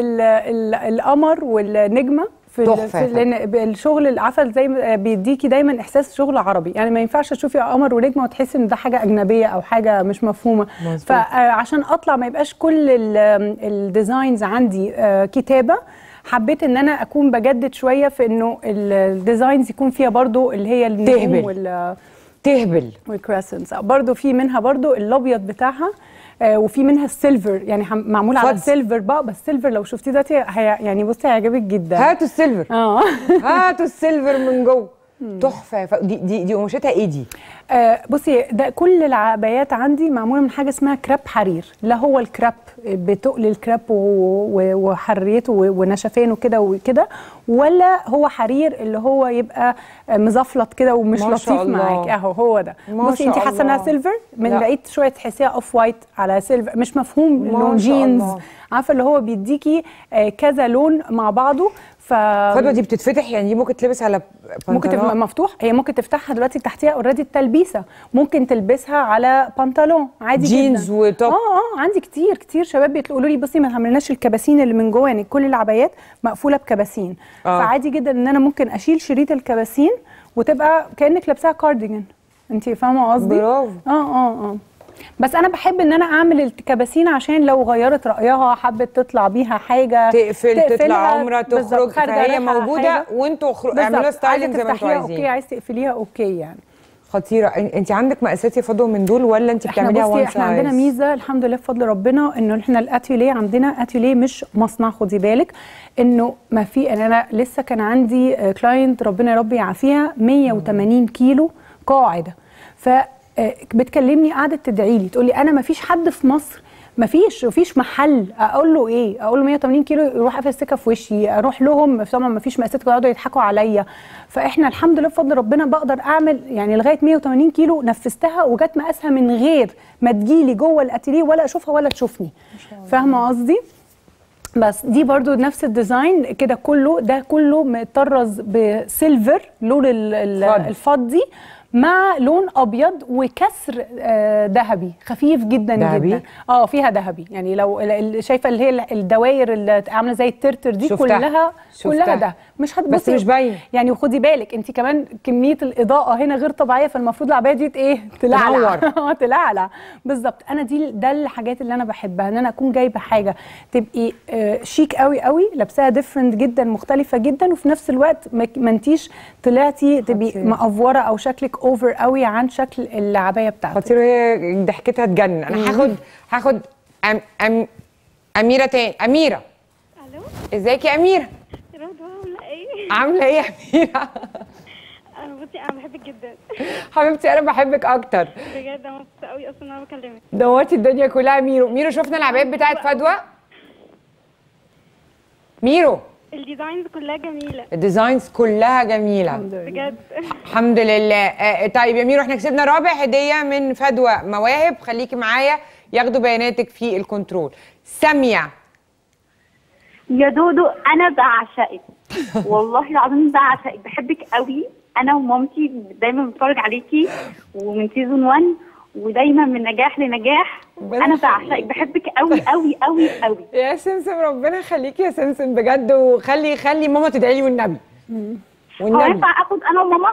Speaker 3: القمر والنجمه لان الشغل العسل زي ما بيديكي دايما احساس شغل عربي، يعني ما ينفعش تشوفي قمر ونجمه وتحسي ان ده حاجه اجنبيه او حاجه مش مفهومه. فعشان اطلع ما يبقاش كل الديزاينز عندي كتابه، حبيت ان انا اكون بجدد شويه في انه الديزاينز يكون فيها برضو اللي هي النجوم
Speaker 1: تهبل
Speaker 3: والكريسنتس. برضو في منها برضو الابيض بتاعها، وفي منها السيلفر، يعني معمول على السيلفر بقى. بس السيلفر لو شفتيه دلوقتي يعني بصي هيعجبك جدا.
Speaker 1: هاتوا السيلفر. هاتوا السيلفر من جوه. تحفه. دي قماشتها ايه دي؟
Speaker 3: بصي ده كل العبايات عندي معموله من حاجه اسمها كراب حرير. لا هو الكراب بتقل الكراب وحريته ونشفانه كده وكده، ولا هو حرير اللي هو يبقى مزفلط كده ومش لطيف معاك. هو ده. بصي انت حاسه انها سيلفر، من بعيد شويه تحسيها اوف وايت على سيلفر، مش مفهوم لون جينز. عارفه اللي هو بيديكي كذا لون مع بعضه.
Speaker 1: فدوى دي بتتفتح، يعني دي ممكن تلبس على بنطلون؟
Speaker 3: ممكن تبقى مفتوح. هي ممكن تفتحها دلوقتي تحتيها اوريدي التلبيسه، ممكن تلبسها على بنطلون عادي
Speaker 1: جينز
Speaker 3: جدا.
Speaker 1: وتوب.
Speaker 3: عندي كتير شباب بيقولوا لي بصي ما عملناش الكباسين اللي من جوه، يعني كل العبايات مقفوله بكباسين. فعادي جدا ان انا ممكن اشيل شريط الكباسين وتبقى كانك لابساها كارديجان. انت فاهمه قصدي؟
Speaker 1: برافو.
Speaker 3: بس انا بحب ان انا اعمل الكباسين عشان لو غيرت رايها حبت تطلع بيها حاجه
Speaker 1: تطلع عمره تخرج، فهي موجوده وانتوا اعملوا ستايلنج زي ما انتوا عايزين.
Speaker 3: اوكي عايز تقفليها اوكي يعني.
Speaker 1: خطيره. انت عندك مقاسات يا فدوى من دول ولا انت بتعمليها وان سايز؟
Speaker 3: احنا عندنا ميزه الحمد لله بفضل ربنا انه احنا الاتيليه عندنا اتيليه مش مصنع. خدي بالك انه ما في، انا لسه كان عندي كلاينت ربنا يا رب يعافيها 180 كيلو قاعده. فبتكلمني قعدت تدعي لي تقول لي انا ما فيش حد في مصر، مفيش محل اقول له ايه، اقول له 180 كيلو يروح قافل السكه في وشي، اروح لهم طبعا مفيش مقاسات يقعدوا يضحكوا عليا. فاحنا الحمد لله بفضل ربنا بقدر اعمل يعني لغايه 180 كيلو نفذتها وجت مقاسها من غير ما تجيلي جوه الاتيليه ولا اشوفها ولا تشوفني. فاهمه قصدي؟ بس دي برضو نفس الديزاين كده كله، ده كله مطرز بسيلفر لون الفضي مع لون ابيض وكسر ذهبي خفيف جدا جدا. فيها ذهبي، يعني لو شايفه اللي هي الدواير اللي عامله زي الترتر دي كلها ده مش
Speaker 1: بس مش باين
Speaker 3: يعني. وخدي بالك انت كمان كميه الاضاءه هنا غير طبيعيه، فالمفروض العبايه دي ايه تلعلع تلعلع بالظبط. انا ده الحاجات اللي انا بحبها، ان انا اكون جايبه حاجه تبقي شيك قوي قوي، لابساها ديفرنت جدا مختلفه جدا، وفي نفس الوقت ما انتيش طلعتي تبقي مقفوره او شكلك اوفر قوي عن شكل العبايه بتاعتك.
Speaker 1: خطير، هي ضحكتها تجنن. انا هاخد اميره تاني. اميره،
Speaker 7: الو،
Speaker 1: ازيك يا اميره؟
Speaker 7: عامله ايه؟
Speaker 1: عامله ايه يا اميره؟
Speaker 7: بصي انا بحبك جدا
Speaker 1: حبيبتي، انا بحبك اكتر
Speaker 7: بجد. انا مبسوطه قوي اصلا ان انا بكلمك.
Speaker 1: دورتي الدنيا كلها. ميرو شفنا العبايات بتاعت فدوى؟ ميرو
Speaker 7: الديزاينز كلها جميله،
Speaker 1: الديزاينز كلها جميله
Speaker 7: بجد
Speaker 1: الحمد لله. طيب يا ميرو، احنا كسبنا رابع هديه من فدوى مواهب. خليكي معايا ياخدوا بياناتك في الكنترول. ساميه
Speaker 8: يا دودو، انا بعشقك والله العظيم بعشقك، بحبك قوي. انا ومامتي دايما بتفرج عليكي ومن سيزون 1 ودايما من نجاح لنجاح. انا بعشقك، بحبك قوي قوي قوي قوي
Speaker 1: يا سمسم. ربنا يخليكي يا سمسم بجد، وخلي ماما تدعي لي والنبي.
Speaker 8: هو ينفع اخد انا وماما؟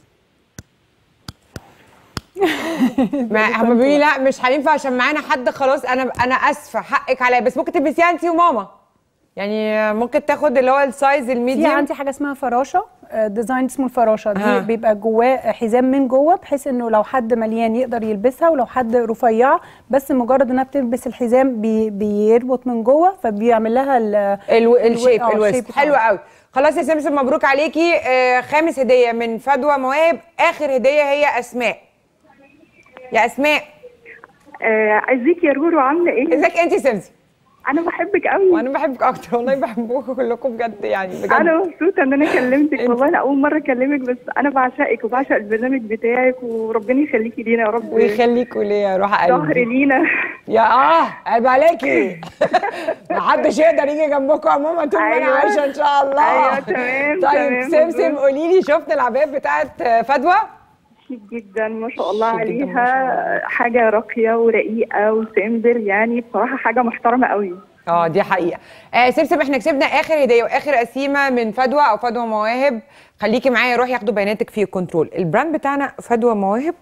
Speaker 1: ما هم بيقولوا لي لا مش هينفع عشان معانا حد. خلاص انا اسفه، حقك عليا، بس ممكن تلبسيها انت وماما. يعني ممكن تاخد اللي هو السايز الميديوم.
Speaker 3: في عندي حاجه اسمها فراشه، ديزاين اسمه الفراشه دي بيبقى جواه حزام من جوه، بحيث انه لو حد مليان يقدر يلبسها، ولو حد رفيعه بس مجرد انها بتلبس الحزام بيربط من جوه، فبيعمل لها
Speaker 1: الشيب. حلو قوي. خلاص يا سمسم، مبروك عليكي. خامس هديه من فدوى مواهب. اخر هديه هي اسماء. يا اسماء،
Speaker 9: ازيك يا رورو، عامله ايه؟
Speaker 1: ازيك انت يا سمسم؟
Speaker 9: انا بحبك قوي.
Speaker 1: وانا بحبك اكتر والله، بحبكم كلكم بجد يعني بجد.
Speaker 9: انا مبسوطه ان انا كلمتك والله، انا اول مره اكلمك، بس انا بعشقك وبعشق البرنامج بتاعك، وربنا يخليكي لينا يا رب
Speaker 1: ويخليكوا ليا يا روح قلبي.
Speaker 9: ظهر لينا
Speaker 1: يا عيب عليكي. محدش يقدر يجي جنبكم يا ماما طول ما انا عايشه ان شاء الله.
Speaker 9: ايوه تمام.
Speaker 1: طيب سمسم، قولي لي، شفنا العبايات بتاعت فدوى؟
Speaker 9: شيك جدا ما شاء الله عليها، حاجه راقيه ورقيقه وسيمبل، يعني بصراحه حاجه محترمه قوي.
Speaker 1: دي حقيقه. سمسم، احنا كسبنا اخر هديه واخر قسيمه من فدوى او فدوى مواهب. خليكي معايا، روحي ياخدوا بياناتك في الكنترول. البراند بتاعنا فدوى مواهب.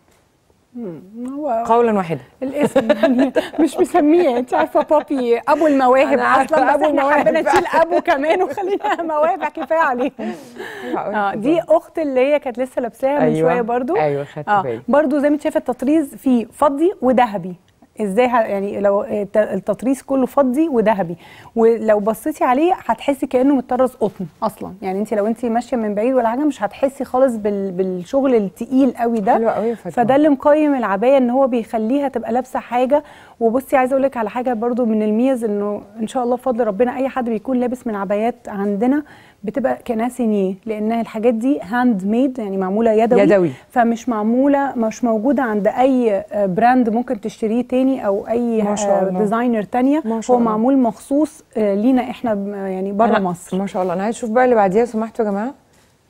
Speaker 3: هو
Speaker 1: قولا واحدا
Speaker 3: الاسم يعني مش مسميه، انت عارفه بابي ابو المواهب اصلا، بس احنا حبينا نشيل ابو كمان وخلينا مواهب كفايه عليه. دي اخت اللي هي كانت لسه لابساها من شويه برضو.
Speaker 1: ايوه خدت بالي.
Speaker 3: برضو زي ما انت شايفه التطريز فيه فضي وذهبي. ازاي يعني لو التطريز كله فضي وذهبي، ولو بصيتي عليه هتحسي كانه متطرز قطن اصلا. يعني انت لو انت ماشيه من بعيد ولا حاجه مش هتحسي خالص بالشغل التقيل قوي ده.
Speaker 1: حلو قوي.
Speaker 3: فده اللي مقيم العبايه، ان هو بيخليها تبقى لابسه حاجه. وبصي عايزه اقول لك على حاجه برضو من الميز، انه ان شاء الله بفضل ربنا اي حد بيكون لابس من عبايات عندنا بتبقى كانها سينيه، لان الحاجات دي هاند ميد، يعني معموله يدوي. فمش مش موجوده عند اي براند ممكن تشتريه تاني او اي ديزاينر تانيه. هو معمول مخصوص لينا احنا يعني بره مصر.
Speaker 1: ما شاء الله. انا عايز اشوف بقى اللي بعديها سمحتوا يا جماعه.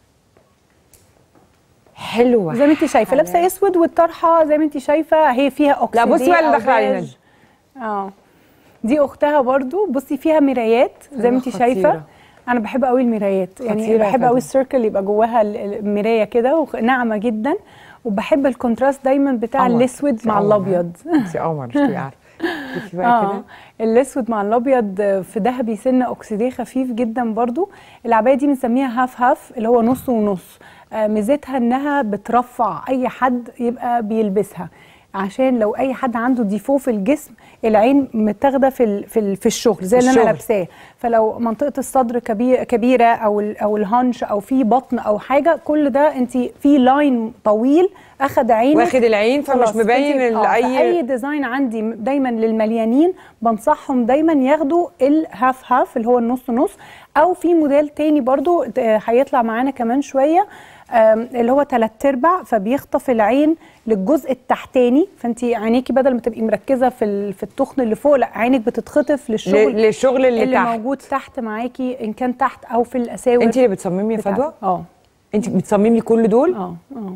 Speaker 1: حلوه
Speaker 3: زي ما انت شايفه، لابسه اسود والطرحه زي ما انت شايفه هي فيها اوكسيديه.
Speaker 1: لا بصي بقى اللي داخله علينا
Speaker 3: دي اختها برضو. بصي فيها مرايات زي ما انت شايفه. انا بحب قوي المرايات، يعني بحب قوي السيركل يبقى جواها المرايه كده ناعمه جدا، وبحب الكونتراست دايما بتاع الاسود مع الابيض.
Speaker 1: انت قمر، مش عارفه كده
Speaker 3: الاسود مع الابيض في ذهبي سنه اوكسيديه خفيف جدا. برضو العبايه دي بنسميها هاف هاف، اللي هو نص ونص. ميزتها انها بترفع اي حد يبقى بيلبسها. عشان لو اي حد عنده ديفو في الجسم، العين متاخده في الشغل زي اللي انا لابساه، فلو منطقه الصدر كبيره او الهانش او في بطن او حاجه، كل ده انت في لاين طويل اخد عينك
Speaker 1: واخد العين فمش مبين
Speaker 3: اي ديزاين. عندي دايما للمليانين بنصحهم دايما ياخدوا الهاف هاف اللي هو النص نص، او في موديل تاني برضو هيطلع معانا كمان شويه اللي هو 3/4، فبيخطف العين للجزء التحتاني، فانت عينيكي بدل ما تبقي مركزه في التخن اللي فوق، لا عينك بتتخطف للشغل اللي تحت، موجود تحت معاكي، ان كان تحت او في الاساور.
Speaker 1: انت اللي بتصممي يا فدوى؟ انت بتصممي كل دول؟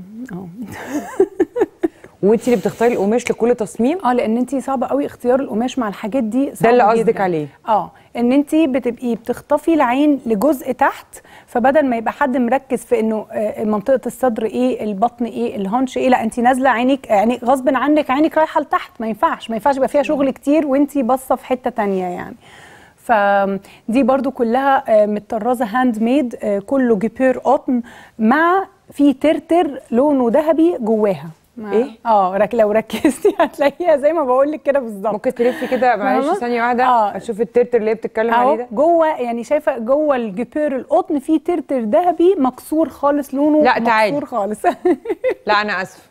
Speaker 1: وانت اللي بتختاري القماش لكل تصميم؟
Speaker 3: لان انت صعبه قوي اختيار القماش مع الحاجات دي،
Speaker 1: ده اللي قصدك عليه.
Speaker 3: ان انت بتبقي بتخطفي العين لجزء تحت، فبدل ما يبقى حد مركز في انه منطقه الصدر ايه، البطن ايه، الهانش ايه، لا انت نازله عينك يعني غصب عنك عينك رايحه لتحت، ما ينفعش يبقى فيها شغل كتير وانت باصه في حته ثانيه يعني. فدي برضو كلها متطرزه هاند ميد، كله جيبير قطن، مع في ترتر لونه ذهبي جواها.
Speaker 1: ايه؟
Speaker 3: لو ركزتي هتلاقيها زي ما بقول لك كده بالظبط.
Speaker 1: ممكن تلفي كده معلش ثانيه واحده اشوف الترتر اللي هي بتتكلم عليه ده
Speaker 3: جوه، يعني شايفه جوه الجيبير القطن في ترتر ذهبي مكسور خالص، لونه
Speaker 1: لا تعالي
Speaker 3: مكسور خالص.
Speaker 1: لا انا اسفه.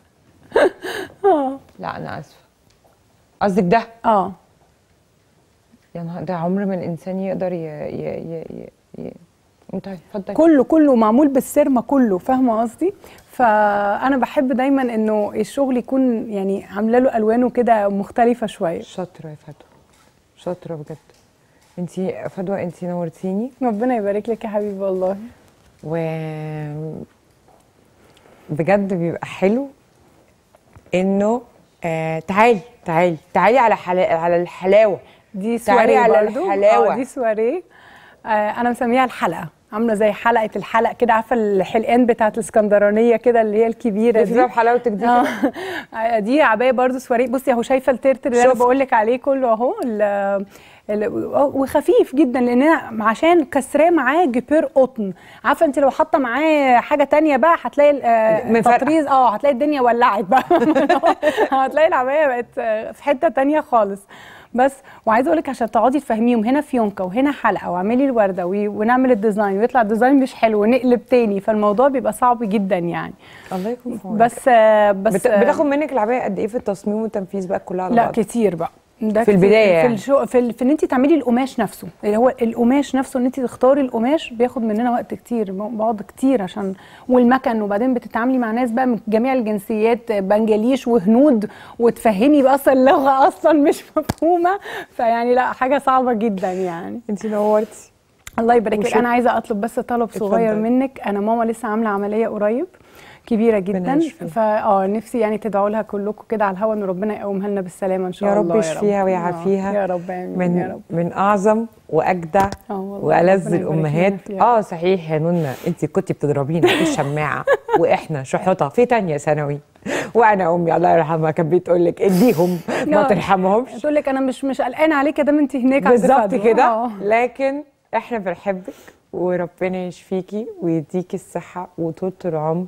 Speaker 1: لا انا اسفه. قصدك ده؟ يا نهار، ده عمر ما الانسان يقدر طيب اتفضلي.
Speaker 3: كله معمول بالسيرما كله، فاهمه قصدي؟ فانا بحب دايما انه الشغل يكون يعني عامله له الوانه كده مختلفه شويه.
Speaker 1: شاطره يا فدوى، شاطره بجد. انت فدوى انت نورتيني.
Speaker 3: ربنا يبارك لك يا حبيبي والله.
Speaker 1: بجد بيبقى حلو انه تعالي على الحلاوه
Speaker 3: دي، سواري
Speaker 1: على الحلاوه
Speaker 3: دي سواري. انا مسميها الحلقه، عامله زي حلقه الحلق كده، عارفه الحلقان بتاعت الاسكندرانيه كده اللي هي الكبيره دي.
Speaker 1: حلاوتك دي
Speaker 3: دي عبايه برضو سواري. بصي اهو شايفه الترتر اللي انا بقول لك عليه كله اهو، وخفيف جدا لان عشان كسراه معاه جيبير قطن. عارفه انت لو حاطه معاه حاجه تانية بقى هتلاقي التطريز هتلاقي الدنيا ولعت بقى. هتلاقي العبايه بقت في حته تانية خالص. بس وعايزه اقول لك عشان تقعدي تفهميهم، هنا فيونكه وهنا حلقه واعملي الورده ونعمل الديزاين ويطلع الديزاين مش حلو ونقلب تاني، فالموضوع بيبقى صعب جدا يعني.
Speaker 1: الله يكون في عونك.
Speaker 3: بس
Speaker 1: بتاخد منك العبايه قد ايه في التصميم والتنفيذ بقى كلها على بعض؟
Speaker 3: لا كتير بقى.
Speaker 1: ده في البدايه يعني.
Speaker 3: في ان انت تعملي القماش نفسه، اللي هو القماش نفسه، ان انت تختاري القماش بياخد مننا وقت كتير، بقعد كتير عشان، والمكن، وبعدين بتتعاملي مع ناس بقى من جميع الجنسيات، بنجليش وهنود، وتفهمي بقى اصلا اللغه اصلا مش مفهومه، فيعني لا حاجه صعبه جدا يعني.
Speaker 1: انت نورتي.
Speaker 3: الله يبارك لك. انا عايزه اطلب بس طلب صغير منك. انا ماما لسه عامله عمليه قريب كبيره جدا، نفسي يعني تدعوا لها كلكم كده على الهوا ان ربنا يقومها لنا بالسلامه ان شاء الله.
Speaker 1: يا رب يشفيها ويعافيها
Speaker 3: يا رب امين. يا رب.
Speaker 1: من اعظم واجدع والذ الامهات. صحيح يا نونا، انت كنتي بتضربينا في الشماعه واحنا شحطه في تانية ثانوي، وانا امي الله يرحمها كانت بتقول لك اديهم ما ترحمهمش،
Speaker 3: تقول لك انا مش قلقانه عليك يا دام انت هناك
Speaker 1: بالظبط كده. لكن احنا بنحبك وربنا يشفيكي ويديكي الصحه وطولة العمر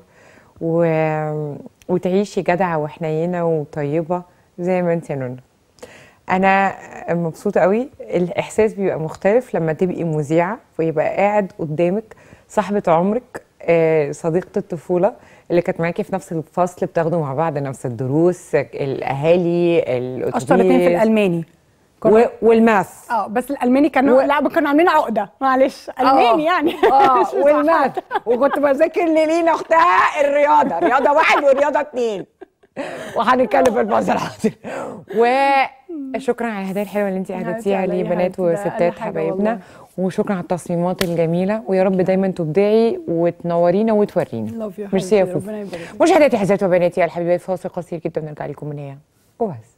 Speaker 1: وتعيشي جدعه وحنينه وطيبه زي ما انت يا نونا. انا مبسوطه قوي. الاحساس بيبقى مختلف لما تبقي مذيعه ويبقى قاعد قدامك صاحبه عمرك، صديقه الطفوله اللي كانت معاكي في نفس الفصل، بتاخدوا مع بعض نفس الدروس، الاهالي، الاتوبيس،
Speaker 3: اشطر اتنين في الالماني
Speaker 1: والماث.
Speaker 3: بس الالماني كانوا كانوا عاملين عقده، معلش الماني يعني.
Speaker 1: والماث. وكنت بذاكر لينا اختها الرياضه، رياضه 1 ورياضه 2، وهنتكلم في الفصل حاضر. وشكرا على الهدايا الحلوه اللي انت اهديتيها لي بنات وستات حبايبنا، وشكرا على التصميمات الجميله، ويا رب دايما تبدعي وتنورينا وتورينا. ميرسي يا فوفو. مشاهداتي حزات وبناتي الحبيبات، فاصل قصير جدا ونرجع لكم من هنا وبس.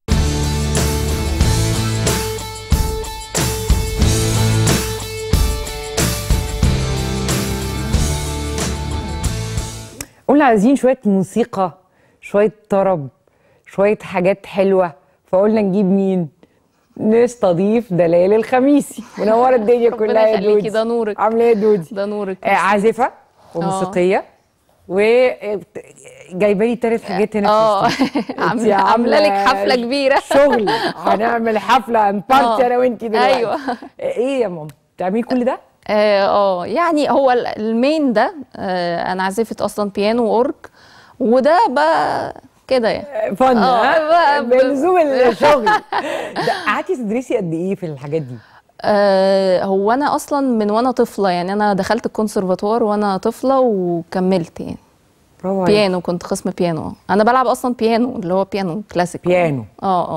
Speaker 1: قلنا عايزين شويه موسيقى، شويه طرب، شويه حاجات حلوه، فقلنا نجيب مين؟ نستضيف دلال الخميسي. منوره الدنيا كلها يا دودي.
Speaker 10: ده نورك.
Speaker 1: عامله ايه يا دودي؟
Speaker 10: ده نورك.
Speaker 1: عازفه وموسيقيه وجايبه لي 3 حاجات هنا في
Speaker 3: عامله
Speaker 1: لك
Speaker 3: حفله كبيره
Speaker 1: شغل. هنعمل حفله بارتي انا وانتي دلوقتي.
Speaker 3: ايوه.
Speaker 1: ايه يا ماما بتعملي كل ده؟
Speaker 3: يعني هو المين ده انا عازفه اصلا بيانو واورج، وده بقى كده يعني
Speaker 1: فن بلزوم الشغل. قعدتي تدرسي قد ايه في الحاجات دي؟
Speaker 3: هو انا اصلا من وانا طفله، يعني انا دخلت الكونسرفاتوار وانا طفله وكملت يعني بيانو. كنت قسم بيانو. انا بلعب اصلا بيانو اللي هو بيانو كلاسيك.
Speaker 1: بيانو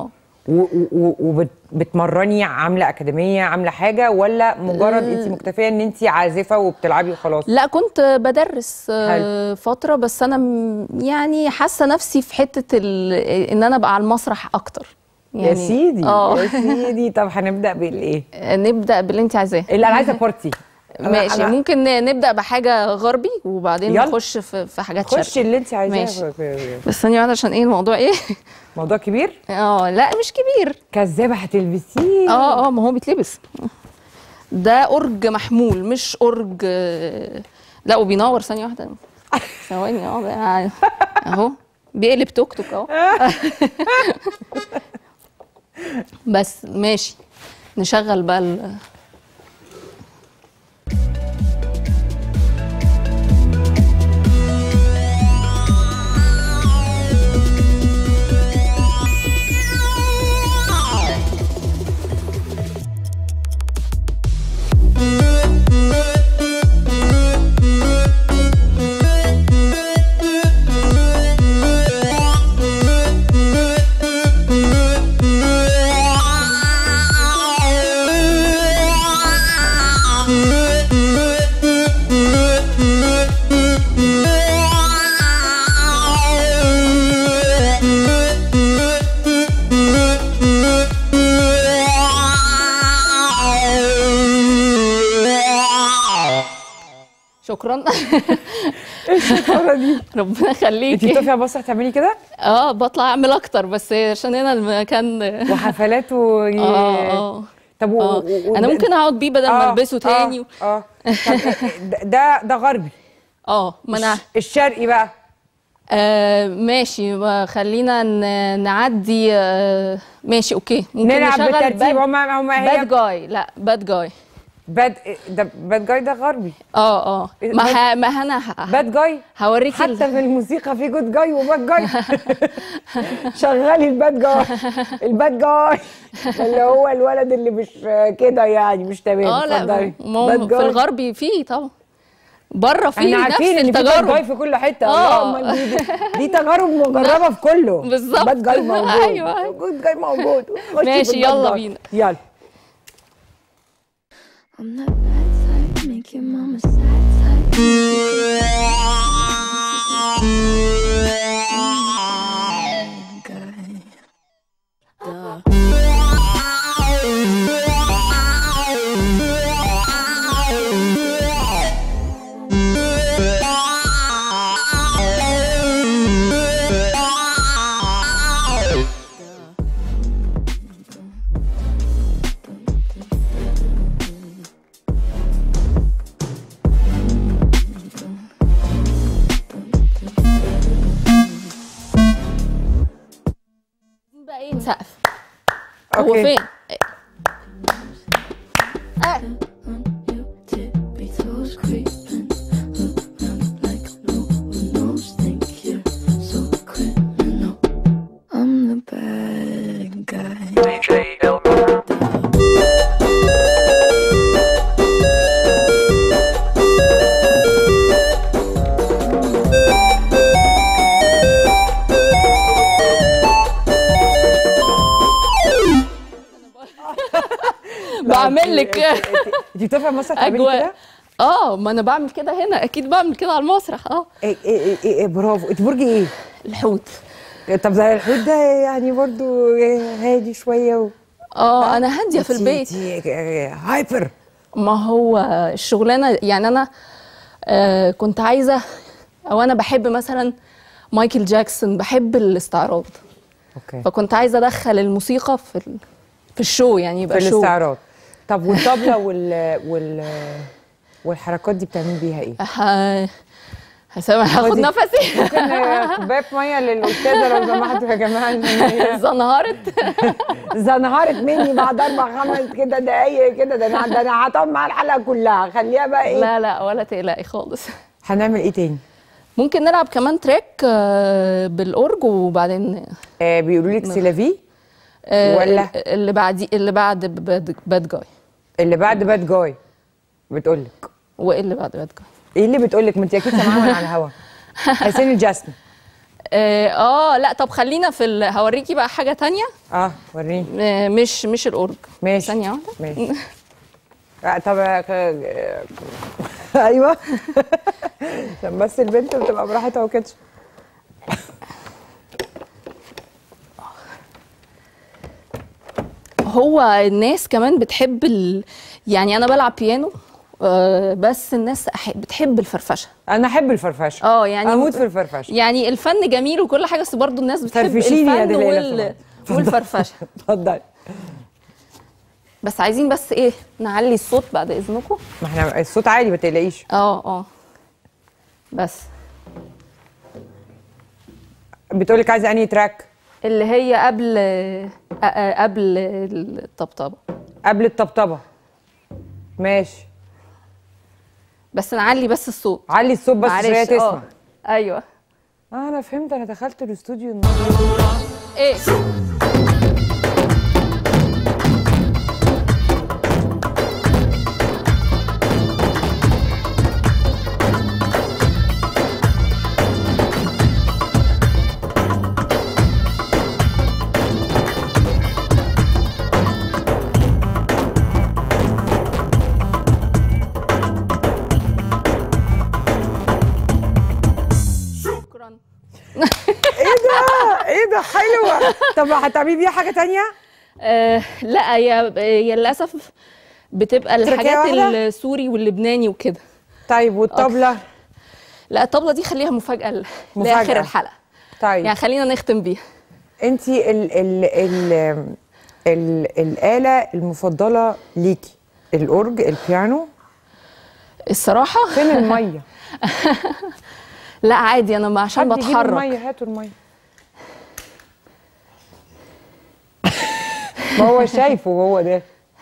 Speaker 1: وبتمرني؟ عامله اكاديميه، عامله حاجه، ولا مجرد انت مكتفيه ان انت عازفه وبتلعبي وخلاص؟
Speaker 3: لا كنت بدرس فتره، بس انا يعني حاسه نفسي في حته ان انا ابقى على المسرح اكتر يعني.
Speaker 1: يا سيدي يا سيدي. طب هنبدا بالايه؟
Speaker 3: نبدا باللي انت عايزاه.
Speaker 1: اللي انا عايزه بارتي.
Speaker 3: ماشي. ممكن نبدا بحاجه غربي وبعدين نخش في حاجات شرقي.
Speaker 1: خشي اللي انت عايزاه.
Speaker 3: بس ثانيه واحده عشان ايه الموضوع ايه؟
Speaker 1: موضوع كبير؟
Speaker 3: لا مش كبير.
Speaker 1: كذابه هتلبسيه.
Speaker 3: ما هو بيتلبس. ده أورج محمول مش أورج. لا وبينور. ثانيه واحده ثواني. اهو بيقلب توك توك اهو. بس ماشي نشغل بقى شكرا.
Speaker 1: الشطاره دي
Speaker 3: ربنا يخليكي.
Speaker 1: انت بتقفي على المسرح تعملي كده؟
Speaker 3: بطلع اعمل اكتر، بس عشان هنا المكان
Speaker 1: وحفلات
Speaker 3: طب انا ممكن اقعد بيه بدل ما البسه تاني.
Speaker 1: طب ده غربي.
Speaker 3: ما انا
Speaker 1: الشرقي بقى.
Speaker 3: ماشي. خلينا نعدي. ماشي اوكي. ممكن
Speaker 1: نلعب بالترتيب. هما
Speaker 3: باد جاي. لا باد جاي.
Speaker 1: باد جاي ده غربي.
Speaker 3: ما انا
Speaker 1: باد جاي
Speaker 3: هوريكي
Speaker 1: حتى في الموسيقى في جود جاي وباد جاي. شغلي الباد جاي. الباد جاي اللي هو الولد اللي مش كده يعني مش تمام.
Speaker 3: لا في الغربي فيه طبعا. بره في نفس التجارب.
Speaker 1: باد جاي في كل حته. دي تجارب مجربه في كله.
Speaker 3: بالظبط.
Speaker 1: باد جاي موجود.
Speaker 3: ايوه
Speaker 1: جود جاي موجود.
Speaker 3: ماشي يلا بينا.
Speaker 1: يلا.
Speaker 10: I'm that bad type, make your mama sad type.
Speaker 3: سقف. هو فين؟ بعمل لك.
Speaker 1: انت بتقفي على المسرح تعملي كده؟
Speaker 3: ما انا بعمل كده هنا، اكيد بعمل كده على المسرح.
Speaker 1: برافو. انت برج ايه؟
Speaker 3: الحوت.
Speaker 1: طب ده الحوت ده يعني برضو هادي شويه
Speaker 3: انا هاديه في البيت.
Speaker 1: هايبر.
Speaker 3: ما هو الشغلانه يعني انا كنت عايزه، او انا بحب مثلا مايكل جاكسون، بحب الاستعراض. فكنت عايزه ادخل الموسيقى في الشو، يعني يبقى
Speaker 1: في
Speaker 3: شو
Speaker 1: الاستعراض. طب والطبله والحركات دي بتعملي بيها ايه؟
Speaker 11: هاخد نفسي.
Speaker 1: ممكن كوبايه ميه للاستاذه لو سمحتوا يا جماعه. زنهرت مني بعد 4-5 كده دقايق كده. ده انا هطول معاها الحلقه كلها. خليها بقى ايه.
Speaker 11: لا ولا تقلقي خالص.
Speaker 1: هنعمل ايه تاني؟
Speaker 11: ممكن نلعب كمان تراك بالاورج وبعدين
Speaker 1: بيقولوا لك سيلافي ولا
Speaker 11: اللي بعد باد جاي.
Speaker 1: اللي بعد باد جاي بتقول لك.
Speaker 11: وايه اللي بعد باد جاي؟
Speaker 1: ايه اللي بتقول لك؟ ما انت اكيد سامعاها من على الهوا. حسين الجسمي.
Speaker 11: لا طب خلينا في هوريكي بقى حاجه تانية.
Speaker 1: وريني.
Speaker 11: مش الاورج.
Speaker 1: ماشي
Speaker 11: ثانيه واحده.
Speaker 1: ماشي. طب ايوه عشان بس البنت بتبقى براحتها وكده.
Speaker 11: هو الناس كمان بتحب يعني انا بلعب بيانو بس الناس بتحب الفرفشه.
Speaker 1: انا احب الفرفشه.
Speaker 11: يعني
Speaker 1: اموت في الفرفشه.
Speaker 11: يعني الفن جميل وكل حاجه بس برضو الناس بتحب
Speaker 1: الفن
Speaker 11: والفرفشه.
Speaker 1: اتفضلي.
Speaker 11: بس عايزين بس ايه نعلي الصوت بعد اذنكم.
Speaker 1: ما احنا الصوت عالي ما تقلقيش.
Speaker 11: بس
Speaker 1: بتقولك عايزه انهي تراك؟
Speaker 11: اللي هي قبل الطبطبه.
Speaker 1: قبل الطبطبه ماشي.
Speaker 11: بس نعلي بس الصوت.
Speaker 1: علي الصوت بس عشان هي تسمع.
Speaker 11: ايوه
Speaker 1: انا فهمت. انا دخلت الاستوديو النهارده.
Speaker 11: ايه
Speaker 1: ايه ده حلوه. طب هتعملي بيها حاجه تانية؟
Speaker 11: لا هي للاسف بتبقى الحاجات السوري واللبناني وكده.
Speaker 1: طيب والطبله؟
Speaker 11: لا الطبله دي خليها مفاجاه لاخر الحلقه.
Speaker 1: طيب
Speaker 11: يعني خلينا نختم بيها.
Speaker 1: انتي الآلة المفضله ليكي الاورج البيانو؟
Speaker 11: الصراحه
Speaker 1: فين الميه؟
Speaker 11: لا عادي انا عشان بتحرك.
Speaker 1: الميه هاتوا الميه. ما هو شايفه وهو ده.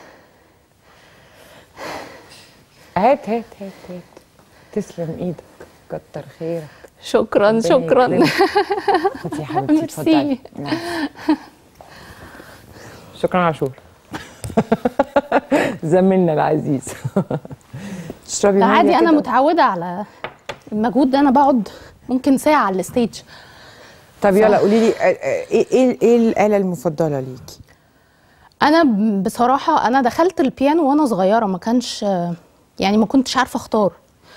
Speaker 1: هات تسلم ايدك. كتر خيرك.
Speaker 11: شكرا
Speaker 1: انت يا حبيبتي اتفضلي. شكرا عاشور. زميلنا العزيز.
Speaker 12: تشربي ميه عادي. انا متعوده على المجهود ده. انا بقعد ممكن ساعه على الستيج.
Speaker 1: طب يلا قولي لي ايه الآلة المفضله ليكي؟
Speaker 12: انا بصراحه انا دخلت البيانو وانا صغيره. ما كانش يعني ما كنتش عارفه اختار.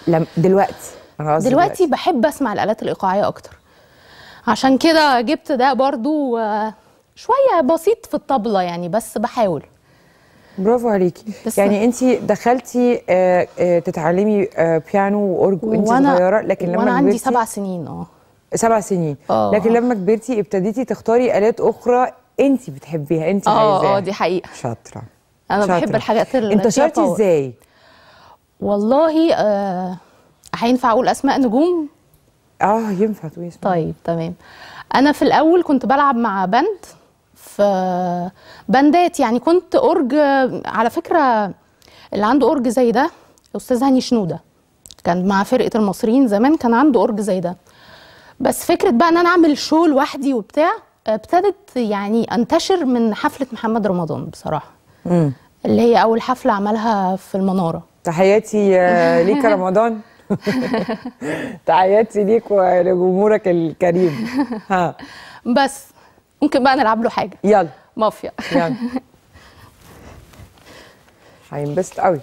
Speaker 12: دلوقتي بحب اسمع الآلات الإيقاعية اكتر. عشان كده جبت ده برضو شويه بسيط في الطبله يعني بس بحاول.
Speaker 1: برافو عليكي. يعني انت دخلتي تتعلمي بيانو واورج وانت صغيره لكن لما
Speaker 12: وانا عندي 7 سنين
Speaker 1: 7 سنين. لكن لما كبرتي ابتديتي تختاري آلات اخرى انت بتحبيها انت عايزاها.
Speaker 11: دي حقيقه.
Speaker 1: شاطره.
Speaker 12: انا بحب الحاجات اللي
Speaker 1: انتشرتي ازاي؟
Speaker 12: والله هينفع اقول اسماء نجوم؟
Speaker 1: ينفع تقولي اسماء.
Speaker 12: طيب تمام. انا في الاول كنت بلعب مع باند في باندات يعني. كنت اورج على فكره اللي عنده اورج زي ده الاستاذ هاني شنوده كان مع فرقه المصريين زمان. كان عنده اورج زي ده. بس فكره بقى ان انا اعمل شو لوحدي وبتاع ابتدت يعني انتشر من حفله محمد رمضان بصراحه. اللي هي اول حفله عملها في المناره.
Speaker 1: تحياتي ليك رمضان. تحياتي ليك ولجمهورك الكريم.
Speaker 12: بس ممكن بقى نلعب له حاجه.
Speaker 1: يلا
Speaker 12: مافيا.
Speaker 1: يلا هينبسط قوي.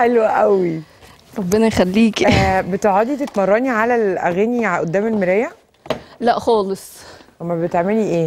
Speaker 1: حلو قوي.
Speaker 11: ربنا يخليكي.
Speaker 1: بتقعدي تتمرني على الاغاني قدام المرايه؟
Speaker 11: لا خالص.
Speaker 1: امال بتعملي ايه؟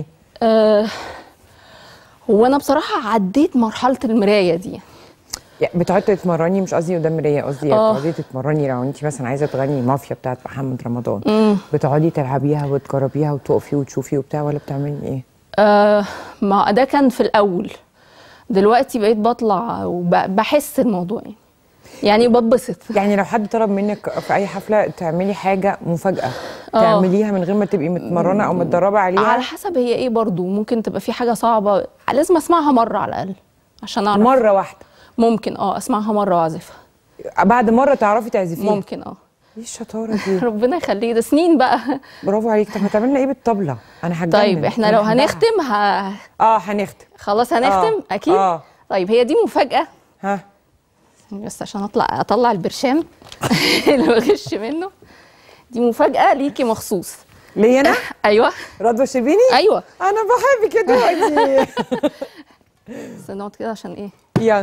Speaker 11: هو انا بصراحه عديت مرحله المرايه دي.
Speaker 1: يعني بتقعدي تتمرني، مش قصدي قدام مرايه، قصدي بتقعدي تتمرني لو انت مثلا عايزه تغني مافيا بتاعت محمد رمضان، بتقعدي تلعبيها وتجربيها وتقفي وتشوفي وبتاع، ولا بتعملي ايه؟
Speaker 11: ما ده كان في الاول. دلوقتي بقيت بطلع وبحس الموضوع يعني بتبسط.
Speaker 1: يعني لو حد طلب منك في اي حفله تعملي حاجه مفاجاه تعمليها من غير ما تبقي متمرنه او متدربه عليها؟
Speaker 11: على حسب هي ايه برضو. ممكن تبقى في حاجه صعبه لازم اسمعها مره على الاقل عشان اعرف.
Speaker 1: مره واحده
Speaker 11: ممكن اسمعها مره واعزفها.
Speaker 1: بعد مره تعرفي تعزفيها؟
Speaker 11: ممكن
Speaker 1: ايه الشطاره دي؟
Speaker 11: ربنا يخليك، ده سنين بقى.
Speaker 1: برافو عليك. طب هتعملي لنا ايه بالطبله؟ انا هتجنن.
Speaker 11: طيب احنا لو هنختم
Speaker 1: هنختم
Speaker 11: خلاص. هنختم اكيد. طيب هي دي مفاجاه. بس عشان اطلع البرشام اللي بغش منه. دي مفاجاه ليكي مخصوص.
Speaker 1: ليا انا؟
Speaker 11: ايوه.
Speaker 1: رضوى الشربيني؟
Speaker 11: ايوه.
Speaker 1: انا بحبك دلوقتي.
Speaker 11: بس نقعد كده عشان ايه؟
Speaker 1: يلا.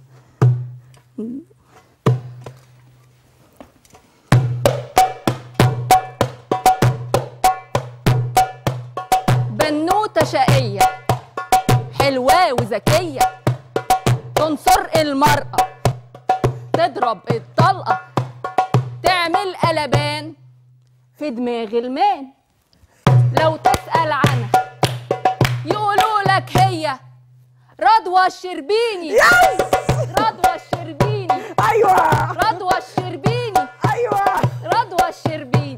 Speaker 11: بنوته شقيه حلوه وذكيه تنصر المرأة، تضرب الطلقة، تعمل قلبان في دماغ المان. لو تسأل عنها يقولوا لك هي رضوى الشربيني. رضوى الشربيني.
Speaker 1: ايوه.
Speaker 11: رضوى الشربيني.
Speaker 1: ايوه.
Speaker 11: رضوى الشربيني.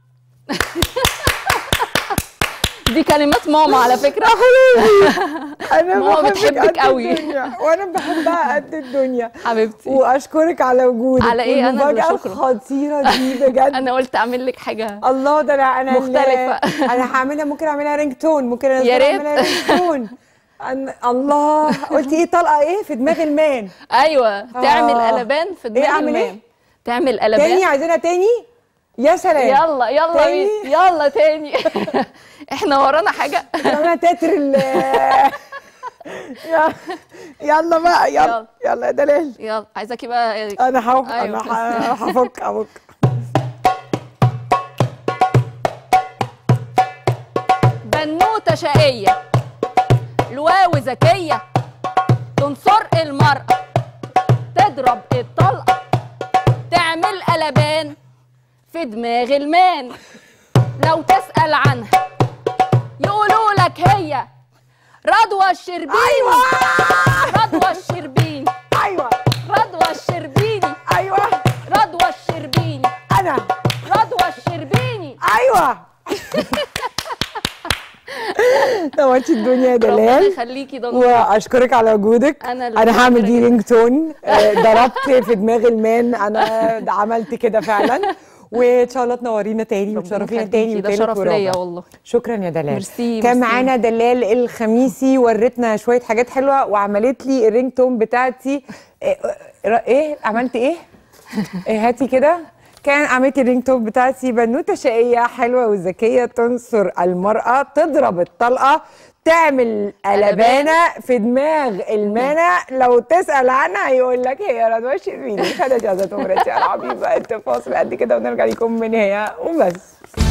Speaker 11: دي كلمات ماما على فكرة.
Speaker 1: انا
Speaker 11: ماما بتحبك قوي.
Speaker 1: وانا بحبها قد الدنيا
Speaker 11: حبيبتي.
Speaker 1: واشكرك على وجودك.
Speaker 11: على ايه؟ انا اللي شكرا.
Speaker 1: الخطيره دي بجد.
Speaker 11: انا قلت اعمل لك حاجه.
Speaker 1: الله، ده انا
Speaker 11: مختلفه.
Speaker 1: انا هعملها. ممكن اعملها رينج تون. ممكن
Speaker 11: يا ريت
Speaker 1: اعملها رينج تون. الله، قلتي ايه؟ طلقه ايه في دماغ المان؟
Speaker 11: ايوه. تعمل قلبان في دماغ المان.
Speaker 1: ايه؟
Speaker 11: تعمل قلبان
Speaker 1: تاني؟ عايزينها تاني؟ يا سلام.
Speaker 11: يلا يلا تاني. يلا تاني. احنا ورانا حاجه.
Speaker 1: انا تتر يلا بقى. يلا يلا يا دلال.
Speaker 11: يلا. عايزاكي بقى.
Speaker 1: انا هفك.
Speaker 11: بنوته شقيه لواوي ذكيه تنصر المرأة، تضرب الطلقة، تعمل قلبان في دماغ المان. لو تسأل عنها يقولوا لك هي رضوى الشربيني.
Speaker 1: ايوه.
Speaker 11: رضوى الشربيني.
Speaker 1: ايوه.
Speaker 11: رضوى الشربيني.
Speaker 1: ايوه.
Speaker 11: رضوى الشربيني.
Speaker 1: انا
Speaker 11: رضوى الشربيني.
Speaker 1: ايوه. نورتي الدنيا يا دلال.
Speaker 11: ربنا يخليكي. ده
Speaker 1: واشكرك على وجودك. انا هعمل دي رينج تون. ضربت في دماغ المان. انا عملت كده فعلا. وان شاء الله تنورينا تاني وتشرفينا تاني.
Speaker 11: ده شرف ليا والله.
Speaker 1: شكرا يا دلال.
Speaker 11: ميرسي.
Speaker 1: كان معانا دلال الخميسي، ورتنا شويه حاجات حلوه وعملت لي الرينج تون بتاعتي. ايه عملت ايه؟ هاتي كده. كان عملت الرينج تون بتاعتي بنوته شقيه حلوه وذكيه تنصر المراه، تضرب الطلقه، تعمل قلبانه في دماغ المانع. لو تسال عنها يقول لك هي رضوى الشربيني. خدت جازت مراتي يا حبيبه. انت فاصل قد كده ونرجع لكم من هي وبس.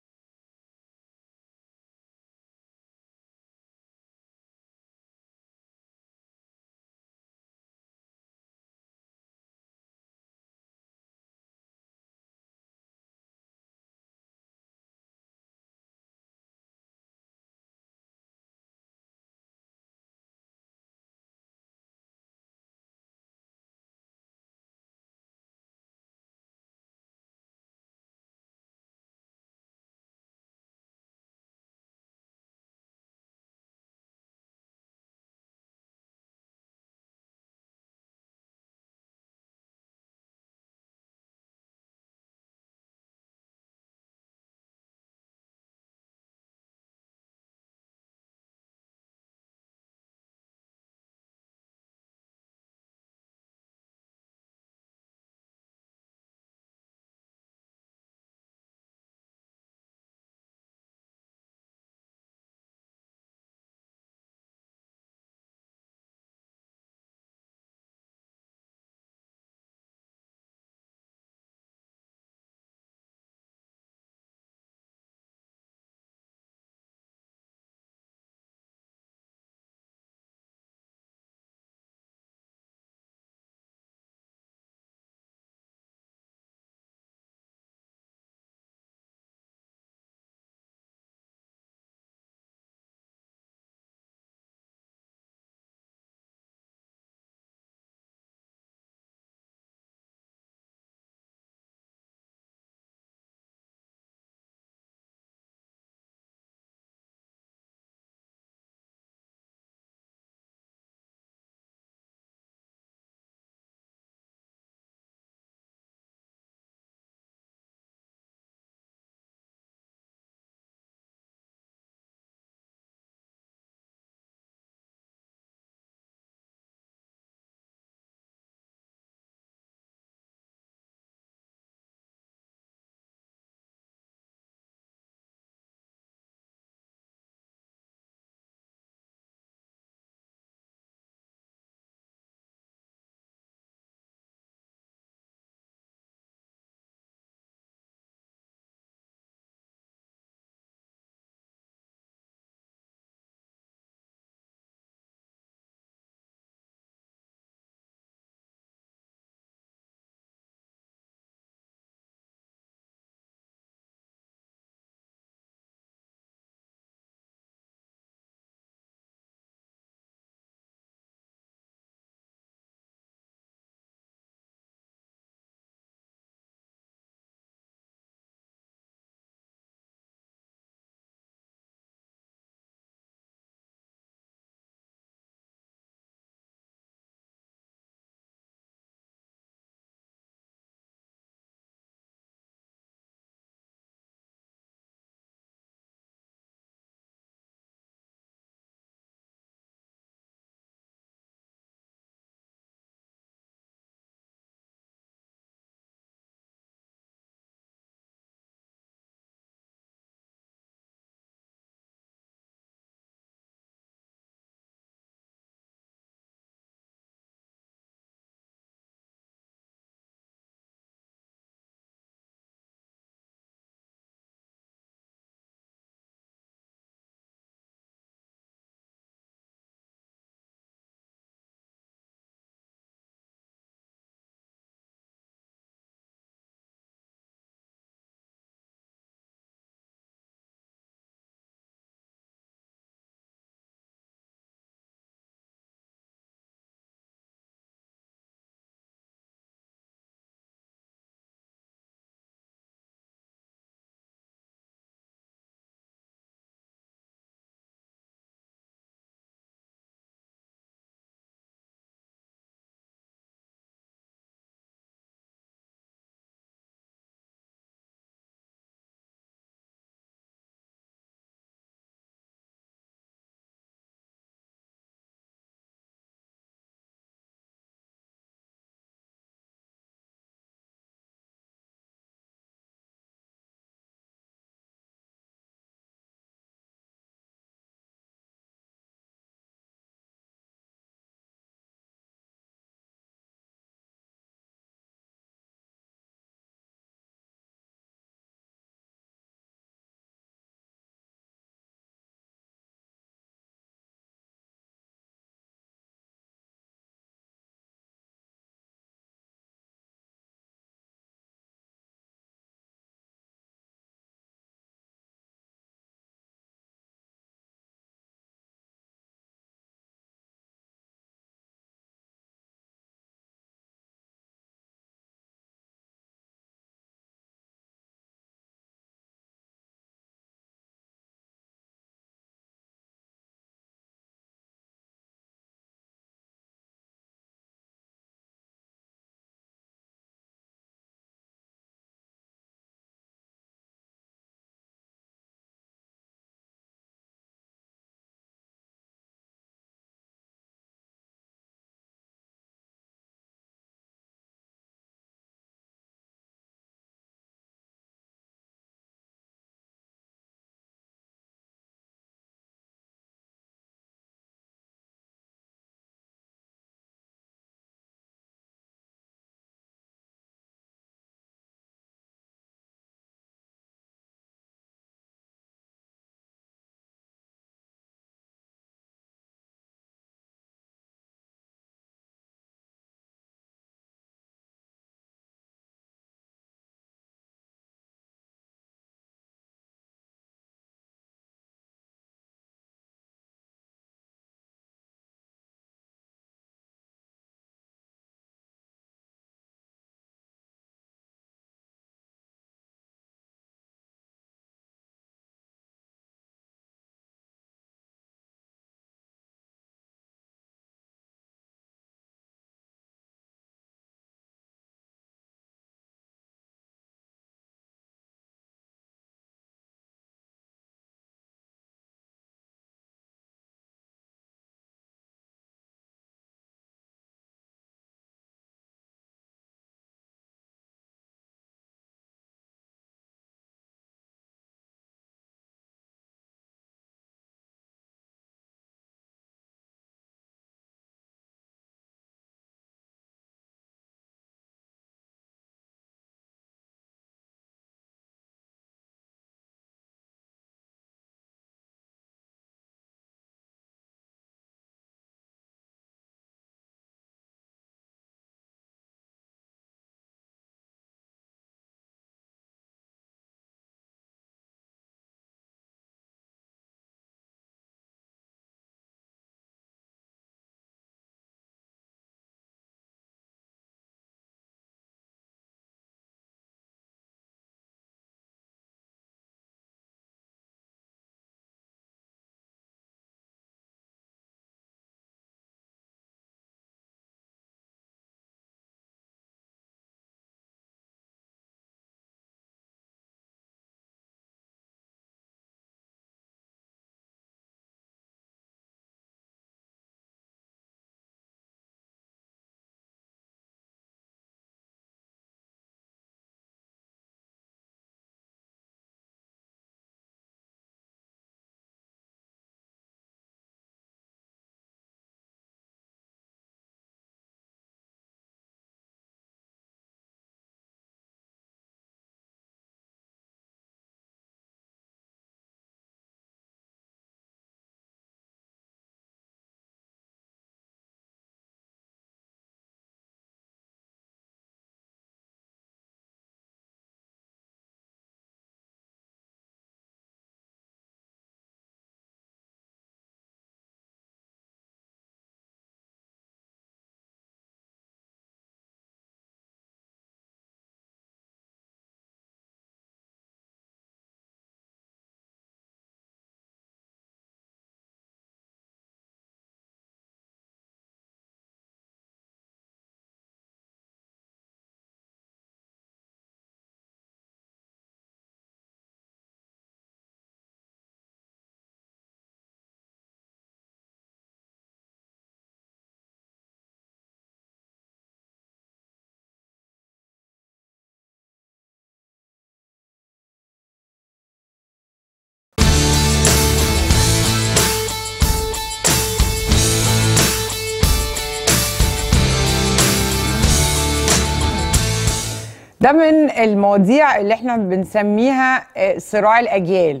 Speaker 1: ده من المواضيع اللي احنا بنسميها صراع الاجيال.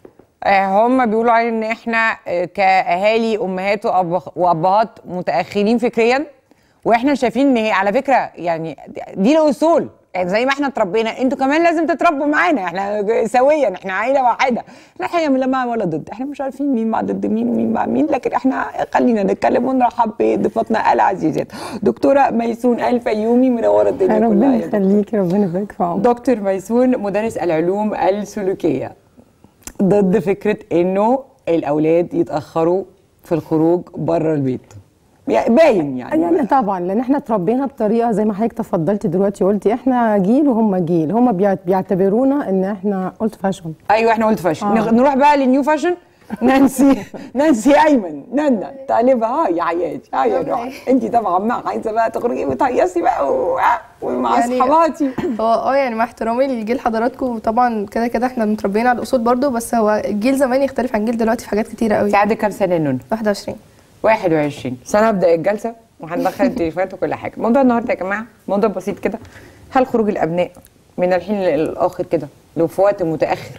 Speaker 1: هم بيقولوا علينا ان احنا كاهالي امهات وابهات متاخرين فكريا، واحنا شايفين ان هي على فكره يعني دي الاصول، يعني زي ما احنا اتربينا انتوا كمان لازم تتربوا معانا، احنا سويا، احنا عائله واحده، احنا الحقيقه لا مع ولا ضد، احنا مش عارفين مين مع ضد مين ومين مع مين، لكن احنا خلينا نتكلم ونرحب بضيفتنا العزيزات دكتوره ميسون الفيومي، منوره الدنيا كلها.
Speaker 13: ربنا يخليكي، ربنا يبارك في عمرك.
Speaker 1: دكتور ميسون مدرس العلوم السلوكيه، ضد فكره انه الاولاد يتاخروا في الخروج بره البيت، باين
Speaker 13: يعني طبعا، لان احنا اتربينا بطريقه زي ما حضرتك تفضلتي دلوقتي قلتي احنا جيل وهم جيل، هم بيعتبرونا ان احنا اولد فاشن.
Speaker 1: ايوه احنا اولد فاشن. نروح بقى للنيو فاشن. نانسي ايمن نانا طالبه يا عياد يا روح، انت طبعا ما عايزه بقى تخرجي وتهيصي بقى ومع
Speaker 14: يعني
Speaker 1: اصحاباتي.
Speaker 14: هو يعني مع احترامي لجيل حضراتكم طبعا كده كده احنا متربيين على الاصول برضو، بس هو الجيل زمان يختلف عن جيل دلوقتي في حاجات كتيره قوي.
Speaker 1: انت عندك كام سنه يا نونو؟
Speaker 14: 21.
Speaker 1: 21 سنه. ابدا الجلسه وهندخل التليفونات وكل حاجه. موضوع النهارده يا جماعه موضوع بسيط كده، هل خروج الابناء من الحين للاخر كده لو في وقت متاخر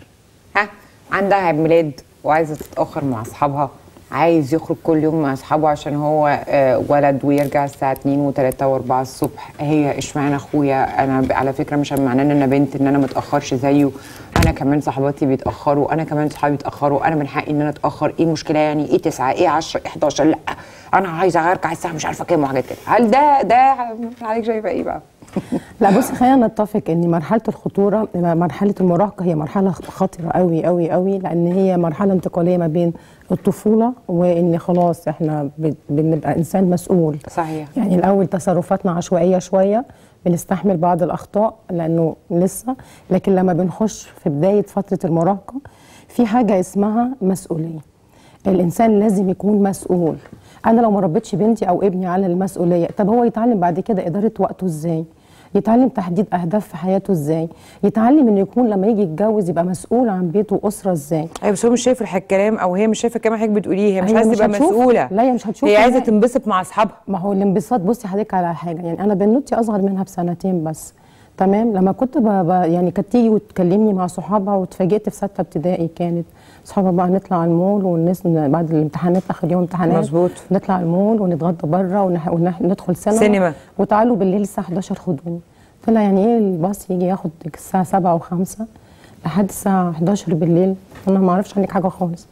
Speaker 1: عندها عيد ميلاد وعايزه تتاخر مع اصحابها، عايز يخرج كل يوم مع اصحابه عشان هو ولد ويرجع الساعه 2 و3 و4 الصبح، هي اشمعنى اخويا انا على فكره مش معناه ان انا بنت ان انا ما اتاخرش زيه، انا كمان صحباتي بيتاخروا، انا كمان صحابي بيتاخروا، انا من حقي ان انا اتاخر، ايه المشكله يعني؟ ايه 9 ايه 10 ايه 11؟ لا انا عايزه ارجع الساعه مش عارفه كام وحاجات كده. هل ده حضرتك شايفه ايه بقى؟
Speaker 13: لا بصي، خلينا نتفق ان مرحله الخطوره، مرحله المراهقه هي مرحله خطره قوي قوي قوي، لان هي مرحله انتقاليه ما بين الطفوله وان خلاص احنا بنبقى انسان مسؤول.
Speaker 1: صحيح.
Speaker 13: يعني الاول تصرفاتنا عشوائيه شويه، بنستحمل بعض الاخطاء لانه لسه، لكن لما بنخش في بدايه فتره المراهقه في حاجه اسمها مسؤوليه. الانسان لازم يكون مسؤول. انا لو ما ربيتش بنتي او ابني على المسؤوليه، طب هو يتعلم بعد كده اداره وقته ازاي؟ يتعلم تحديد اهداف في حياته ازاي؟ يتعلم انه يكون لما يجي يتجوز يبقى مسؤول عن بيته واسره ازاي؟
Speaker 1: ايوه بس هو مش شايف الكلام، او هي مش شايفه الكلام حضرتك بتقوليه، هي مش عايزه تبقى مسؤوله.
Speaker 13: لا هي مش هتشوف،
Speaker 1: هي عايزه تنبسط مع اصحابها.
Speaker 13: ما هو الانبساط، بصي حضرتك على حاجه، يعني انا بنوتي اصغر منها بسنتين بس، تمام؟ لما كنت يعني كانت تيجي وتكلمني مع صحابها واتفاجئت في 6 ابتدائي، كانت صحابها بقى نطلع على المول والناس بعد الامتحانات، اخر يوم امتحانات
Speaker 1: مظبوط،
Speaker 13: نطلع المول ونتغدى بره وندخل سينما وتعالوا بالليل الساعه 11 خدوني. قلت لها يعني ايه الباص يجي ياخد الساعه 7 و5 لحد الساعه 11 بالليل؟ انا ما اعرفش عنك حاجه خالص.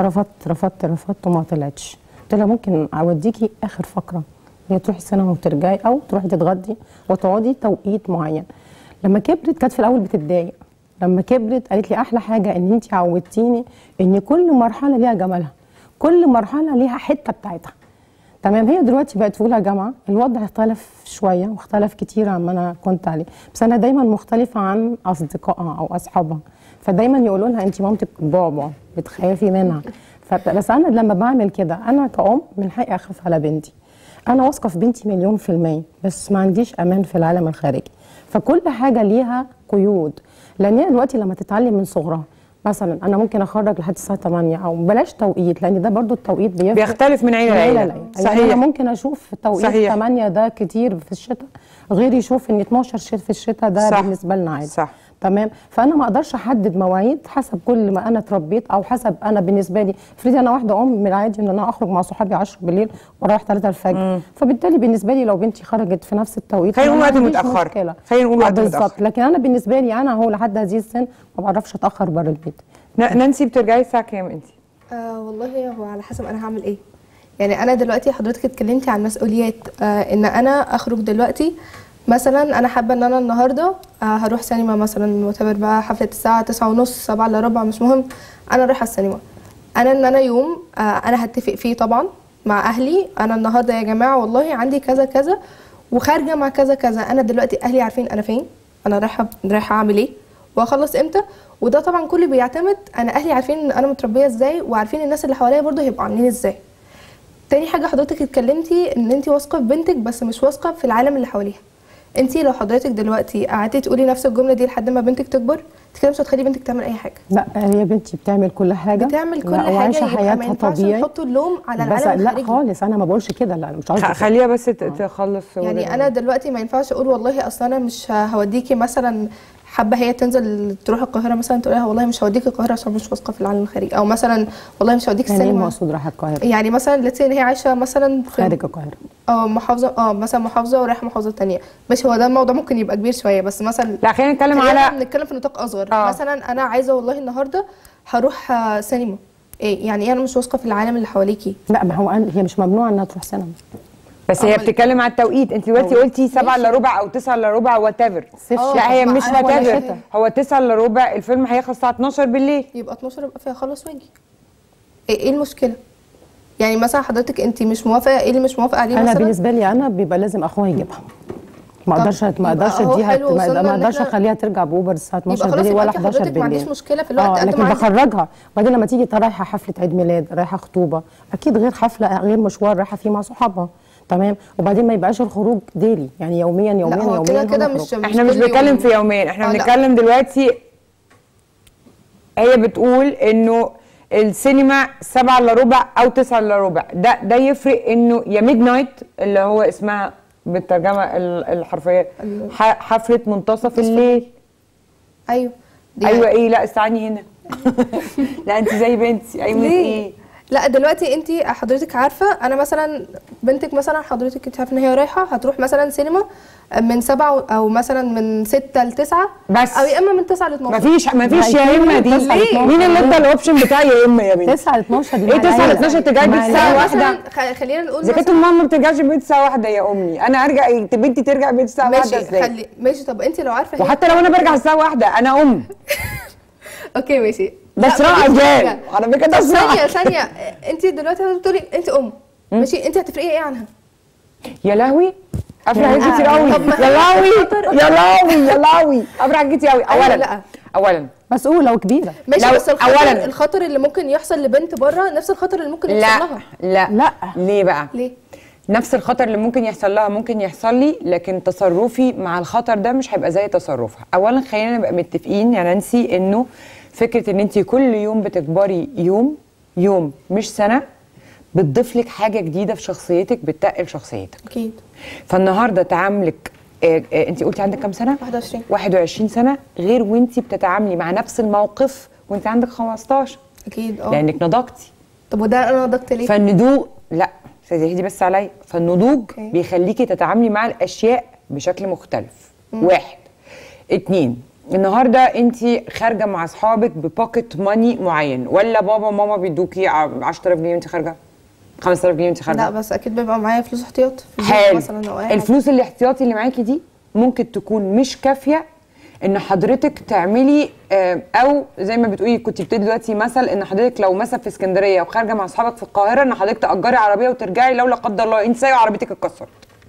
Speaker 13: فرفضت وما طلعتش. قلت لها ممكن اوديكي اخر فقره، هي تروحي السينما وترجعي، او تروحي تتغدي وتقعدي توقيت معين. لما كبرت كانت في الاول بتتضايق، لما كبرت قالت لي احلى حاجه ان انت عودتيني ان كل مرحله ليها جمالها، كل مرحله ليها حته بتاعتها. تمام؟ هي دلوقتي بقت في اولى جامعه، الوضع اختلف شويه واختلف كتير عن ما انا كنت عليه، بس انا دايما مختلفه عن اصدقائها او اصحابها، فدايما يقولوا لها انت مامتك بعبع بتخافي منها. بس انا لما بعمل كده انا كأم من حقي اخاف على بنتي. انا واثقه في بنتي 100%، بس ما عنديش امان في العالم الخارجي. فكل حاجه ليها قيود، لان هي دلوقتي لما تتعلم من صغرها، مثلا انا ممكن اخرج لحد الساعه 8 او بلاش توقيت، لان ده برضو التوقيت
Speaker 1: بيختلف من عيله لعيله.
Speaker 13: صحيح. يعني انا ممكن اشوف توقيت 8 ده كتير في الشتاء، غير يشوف ان 12 في الشتاء ده صح. بالنسبه لنا عادي.
Speaker 1: صح.
Speaker 13: تمام؟ فانا ما اقدرش احدد مواعيد حسب كل ما انا اتربيت، او حسب انا بالنسبه لي. افرضي انا واحده من العادي ان انا اخرج مع صحابي 10 بالليل واروح 3 الفجر، فبالتالي بالنسبه لي لو بنتي خرجت في نفس التوقيت
Speaker 1: خلينا نقول وقت متاخر، خلينا نقول وقت متاخر،
Speaker 13: لكن انا بالنسبه لي انا هو لحد هذه السن ما بعرفش اتاخر بره البيت.
Speaker 1: نانسي بترجعي الساعه كام انت؟
Speaker 14: والله هو على حسب انا هعمل ايه. يعني انا دلوقتي حضرتك اتكلمتي عن مسؤوليات، ان انا اخرج دلوقتي مثلا، انا حابه ان انا النهارده هروح سينما مثلا، وتبر بقى حفله الساعه 9:30 7 الا ربع مش مهم، انا رايحه السينما. انا يوم انا هتفق فيه طبعا مع اهلي، انا النهارده يا جماعه والله عندي كذا كذا وخارجه مع كذا كذا. انا دلوقتي اهلي عارفين انا فين، انا رايحه اعمل ايه واخلص امتى، وده طبعا كله بيعتمد انا اهلي عارفين ان انا متربيه ازاي، وعارفين الناس اللي حواليا برضه هيبقوا عاملين ازاي. تاني حاجه حضرتك اتكلمتي ان انت واثقه في بنتك، بس مش واثقه في العالم اللي حواليها. انت لو حضرتك دلوقتي قعدتي تقولي نفس الجمله دي لحد ما بنتك تكبر، انت كده مش هتخلي بنتك تعمل اي حاجه.
Speaker 13: لا هي بنتي بتعمل كل حاجه،
Speaker 14: بتعمل كل حاجه،
Speaker 13: وعايشه حياتها طبيعي.
Speaker 14: نحطوا اللوم على العالم الخارجي.
Speaker 13: لا خالص، انا ما بقولش كده، لا مش قصدي.
Speaker 1: خليها بس تخلص.
Speaker 14: يعني انا دلوقتي ما ينفعش اقول والله اصل انا مش هوديكي مثلا، حابه هي تنزل تروح القاهره مثلا، تقول لها والله مش هوديكي القاهره عشان مش واثقه في العالم الخارجي، او مثلا والله مش هوديكي السينما.
Speaker 13: يعني ايه المقصود رايحه القاهره؟
Speaker 14: يعني مثلا لتسي ان هي عايشه مثلا
Speaker 13: خارج القاهره،
Speaker 14: محافظه، مثلا محافظه ورايحه محافظه ثانيه، ماشي. هو ده الموضوع ممكن يبقى كبير شويه، بس مثلا
Speaker 1: لا خلينا
Speaker 14: نتكلم في نطاق اصغر. مثلا انا عايزه والله النهارده هروح سينما، ايه يعني انا مش واثقه في العالم اللي حواليكي.
Speaker 13: لا ما هو هي مش ممنوع انها تروح سينما،
Speaker 1: بس هي بتتكلم على التوقيت. انت دلوقتي قلتي 7 الا ربع او 9 الا ربع وات ايفر. لا هي مش وات ايفر، هو 9 الا ربع الفيلم هيخلص الساعه 12 بالليل،
Speaker 14: يبقى 12 يبقى فيها خلص واجي. ايه المشكله؟ يعني مثلا حضرتك انت مش موافقه، ايه اللي مش موافقه عليه؟
Speaker 13: انا
Speaker 14: مثلا
Speaker 13: بالنسبه لي انا بيبقى لازم اخوها يجيبها، ما اقدرش اديها، ما اقدرش اخليها ترجع باوبر الساعه 12 بالليل ولا 11 بالليل.
Speaker 14: ما عنديش مشكله في الوقت،
Speaker 13: لكن بخرجها. وبعدين لما تيجي رايحه حفله عيد ميلاد، رايحه خطوبه، اكيد غير حفله، غير مشوار رايحه فيه مع صحابها، تمام. وبعدين ما يبقاش الخروج ديلي، يعني يوميا
Speaker 14: كده مش
Speaker 1: احنا مش بنتكلم في يومين، احنا بنتكلم دلوقتي. هي بتقول انه السينما 7 الا ربع او 9 الا ربع، ده يفرق انه يا ميد نايت اللي هو اسمها بالترجمه الحرفيه حفله منتصف الليل.
Speaker 14: ايوه
Speaker 1: ايوه ايه، لا استعني هنا. لا انت زي بنتي. ايوه ايه؟
Speaker 14: لا دلوقتي انت حضرتك عارفه، انا مثلا بنتك مثلا حضرتك انت عارفه ان هي رايحه هتروح مثلا سينما من 7 او مثلا من 6 ل 9
Speaker 1: بس،
Speaker 14: او يا اما من 9 ل 12.
Speaker 1: مفيش يا اما دي. مين اللي ادى الاوبشن بتاعي يا اما يا بنتي؟
Speaker 13: 9 ل 12 دي
Speaker 1: ايه 9 ل 12 ترجعي البيت الساعه 1؟
Speaker 14: خلينا نقول
Speaker 1: اذا كانت الماما ما بترجعش البيت الساعه 1 يا امي، انا ارجع بنتي ترجع البيت الساعه 1 ازاي؟
Speaker 14: ماشي طب انت لو عارفه،
Speaker 1: وحتى لو انا برجع الساعه 1 انا ام.
Speaker 14: اوكي ماشي،
Speaker 1: ده صراع اجيال على فكره، ده صراع.
Speaker 14: ثانيه انت دلوقتي بتقولي انت ام، ماشي، انت هتفرقي ايه عنها؟
Speaker 1: يا لهوي افرح حاجات كتير قوي. يا لهوي يا لهوي يا لهوي افرح حاجات كتير قوي. اولا
Speaker 13: مسؤوله وكبيره،
Speaker 14: ماشي، بس الخطر اللي ممكن يحصل لبنت بره نفس الخطر اللي ممكن يحصل لها.
Speaker 1: لا ليه بقى؟
Speaker 14: ليه؟
Speaker 1: نفس الخطر اللي ممكن يحصل لها ممكن يحصل لي، لكن تصرفي مع الخطر ده مش هيبقى زي تصرفها. اولا خلينا نبقى متفقين يا نانسي انه فكره ان انت كل يوم بتكبري يوم مش سنه، بتضيف لك حاجه جديده في شخصيتك، بتقل شخصيتك.
Speaker 14: اكيد.
Speaker 1: فالنهارده تعاملك انت قلتي عندك كام سنه؟ 21 سنه، غير وانت بتتعاملي مع نفس الموقف وانت عندك 15.
Speaker 14: اكيد.
Speaker 1: لانك نضجتي.
Speaker 14: طب وده انا نضجت ليه؟
Speaker 1: فالنضوج، لا استاذه هدي بس عليا، فالنضوج بيخليكي تتعاملي مع الاشياء بشكل مختلف. 1 2 النهارده انت خارجه مع اصحابك ببوكيت ماني معين، ولا بابا وماما بيدوكي 10000 جنيه وانت خارجه؟ 5000 جنيه وانت خارجه؟
Speaker 14: لا بس اكيد بيبقى معايا فلوس احتياط
Speaker 1: حلو.
Speaker 14: مثلا او
Speaker 1: الفلوس الاحتياطي اللي معاكي دي ممكن تكون مش كافيه ان حضرتك تعملي او زي ما بتقولي كنت بتدي دلوقتي مثل ان حضرتك لو مثلا في اسكندريه وخارجه مع اصحابك في القاهره ان حضرتك تاجري عربيه وترجعي لو لا قدر الله انت سايقه وعربيتك اتكسرت.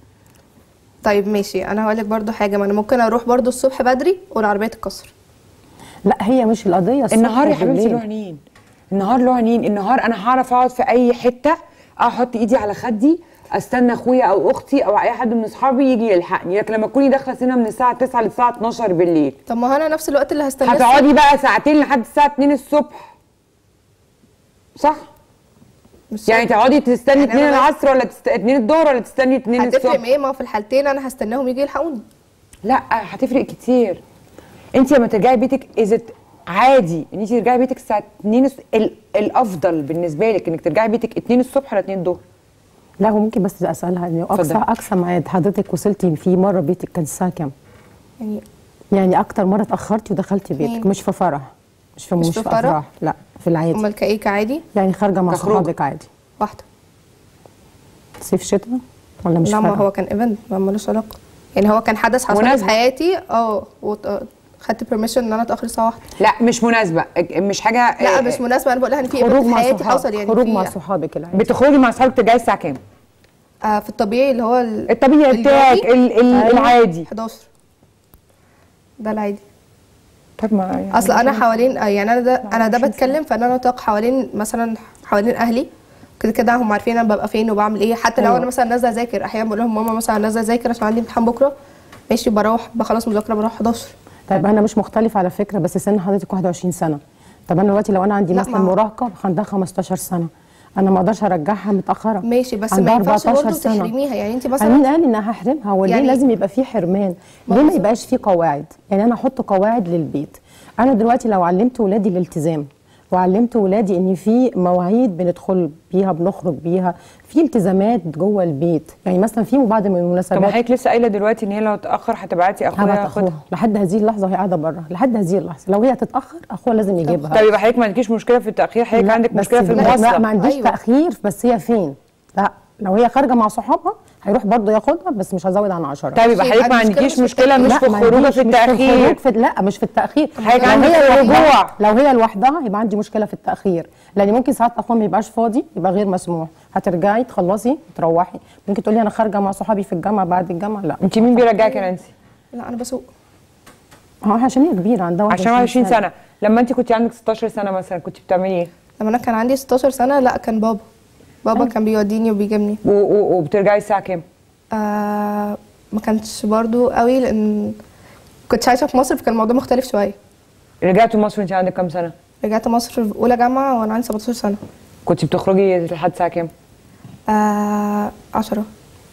Speaker 14: طيب ماشي، انا هقول لك برده حاجه، ما انا ممكن اروح برده الصبح بدري والعربيه تتكسر.
Speaker 13: لا هي مش القضيه
Speaker 1: النهار يا حبيبتي له عينين، النهار له عينين. النهار انا هعرف اقعد في اي حته احط ايدي على خدي استنى اخويا او اختي او اي حد من اصحابي يجي يلحقني، لكن لما تكوني داخله سينما من الساعه 9 للساعه 12 بالليل،
Speaker 14: طب ما هو انا نفس الوقت اللي هستناه
Speaker 1: هتقعدي بقى ساعتين لحد الساعه 2 الصبح، صح؟ يعني تقعدي تستني 2 العصر ولا 2 الظهر ولا تستني 2 الصبح؟
Speaker 14: هتفرق ايه؟ ما هو في الحالتين انا هستناهم يجي يلحقوني.
Speaker 1: لا هتفرق كتير. انت لما ترجعي بيتك عادي ان انت ترجعي بيتك الساعه 2 الافضل بالنسبه لك انك ترجعي بيتك 2 الصبح ولا 2 الظهر؟
Speaker 13: لا هو ممكن بس اسالها انه اقصى ميعاد حضرتك وصلتي فيه مره بيتك كان الساعه كام؟ يعني اكتر مره اتاخرتي ودخلتي بيتك مش في فرح، مش في افراح، لا في العادي.
Speaker 14: امال كايه كعادي؟
Speaker 13: يعني خارجه مع صحابك عادي.
Speaker 14: واحده.
Speaker 13: صيف شتاء ولا مش
Speaker 14: لا ما هو كان ايفنت مالوش علاقه، يعني هو كان حدث حصل في حياتي خدت بيرميشن ان انا اتاخر الساعه 1.
Speaker 1: لا مش مناسبه، مش حاجه.
Speaker 14: لا مش مناسبه، انا بقول لها ان في ايفنت في حياتي حصل، يعني
Speaker 13: خروج مع صحابك العادي.
Speaker 1: بتخرجي مع صحابك ترجعي الساعه كام؟
Speaker 14: في الطبيعي اللي هو
Speaker 1: الطبيعي بتاعك العادي
Speaker 14: 11 ده العادي.
Speaker 1: طب ما يعني
Speaker 14: اصل انا حوالين، يعني انا ده بتكلم فان انا نطاق حوالين مثلا حوالين اهلي كده كده، هم عارفين انا ببقى فين وبعمل ايه. حتى لو انا مثلا نازله اذاكر، احيانا بقول لهم ماما مثلا نازله اذاكر عشان عندي امتحان بكره، ماشي بروح بخلص مذاكره بروح 11.
Speaker 13: طيب انا مش مختلفه على فكره، بس سن حضرتك 21 سنه. طب انا دلوقتي لو انا عندي مثلا مراهقه عندها 15 سنه، انا ما اقدرش ارجعها متاخره.
Speaker 14: ماشي بس ما ينفعش برضه تحرميها. يعني انت مثلا
Speaker 13: مين قال انها هحرمها؟ هو ليه لازم يبقى في حرمان؟ ليه ما يبقاش في قواعد؟ يعني انا احط قواعد للبيت. انا دلوقتي لو علمت ولادي الالتزام وعلمت ولادي ان في مواعيد بندخل بيها بنخرج بيها، في التزامات جوه البيت، يعني مثلا في بعض من المناسبات.
Speaker 1: طب حضرتك لسه قايله دلوقتي ان هي لو اتاخر هتبعتي اخوها ياخدها
Speaker 13: لحد هذه اللحظه وهي قاعده بره، لحد هذه اللحظه لو هي تتاخر اخوها لازم يجيبها.
Speaker 1: طب يبقى حضرتك ما عندكيش مشكله في التاخير، حضرتك عندك مشكله في المواصله.
Speaker 13: لا ما عنديش تاخير، بس هي فين؟ لا لو هي خارجه مع صحابها هيروح برضه ياخدها، بس مش هزود عن 10.
Speaker 1: طيب يبقى حضرتك ما عندكيش مشكله مش في الخروج في التاخير.
Speaker 13: لا مش في التاخير،
Speaker 1: حضرتك عندك الرجوع.
Speaker 13: لو هي لوحدها يبقى عندي مشكله في التاخير، لان ممكن ساعات اخوها ما يبقاش فاضي، يبقى غير مسموح. هترجعي تخلصي تروحي، ممكن تقولي انا خارجه مع صحابي في الجامعه بعد الجامعه. لا
Speaker 1: انت مين بيرجعك يا نانسي؟
Speaker 14: لا انا بسوق.
Speaker 13: عشان هي كبيره عندها
Speaker 1: 21 سنه. لما انت كنت عندك 16 سنه مثلا كنت بتعملي ايه؟
Speaker 14: لما انا كان عندي 16 سنه لا كان بابا كان بيوديني وبيجيبني.
Speaker 1: وبترجعي الساعه كام؟
Speaker 14: ما كانش برضو قوي لان كنت عايشه في مصر، فكان الموضوع مختلف شويه.
Speaker 1: رجعتي مصر وانت عندك كام سنه؟
Speaker 14: رجعت مصر في اولى جامعه وانا عندي 17 سنه.
Speaker 1: كنت بتخرجي لحد الساعه كام؟
Speaker 14: 10.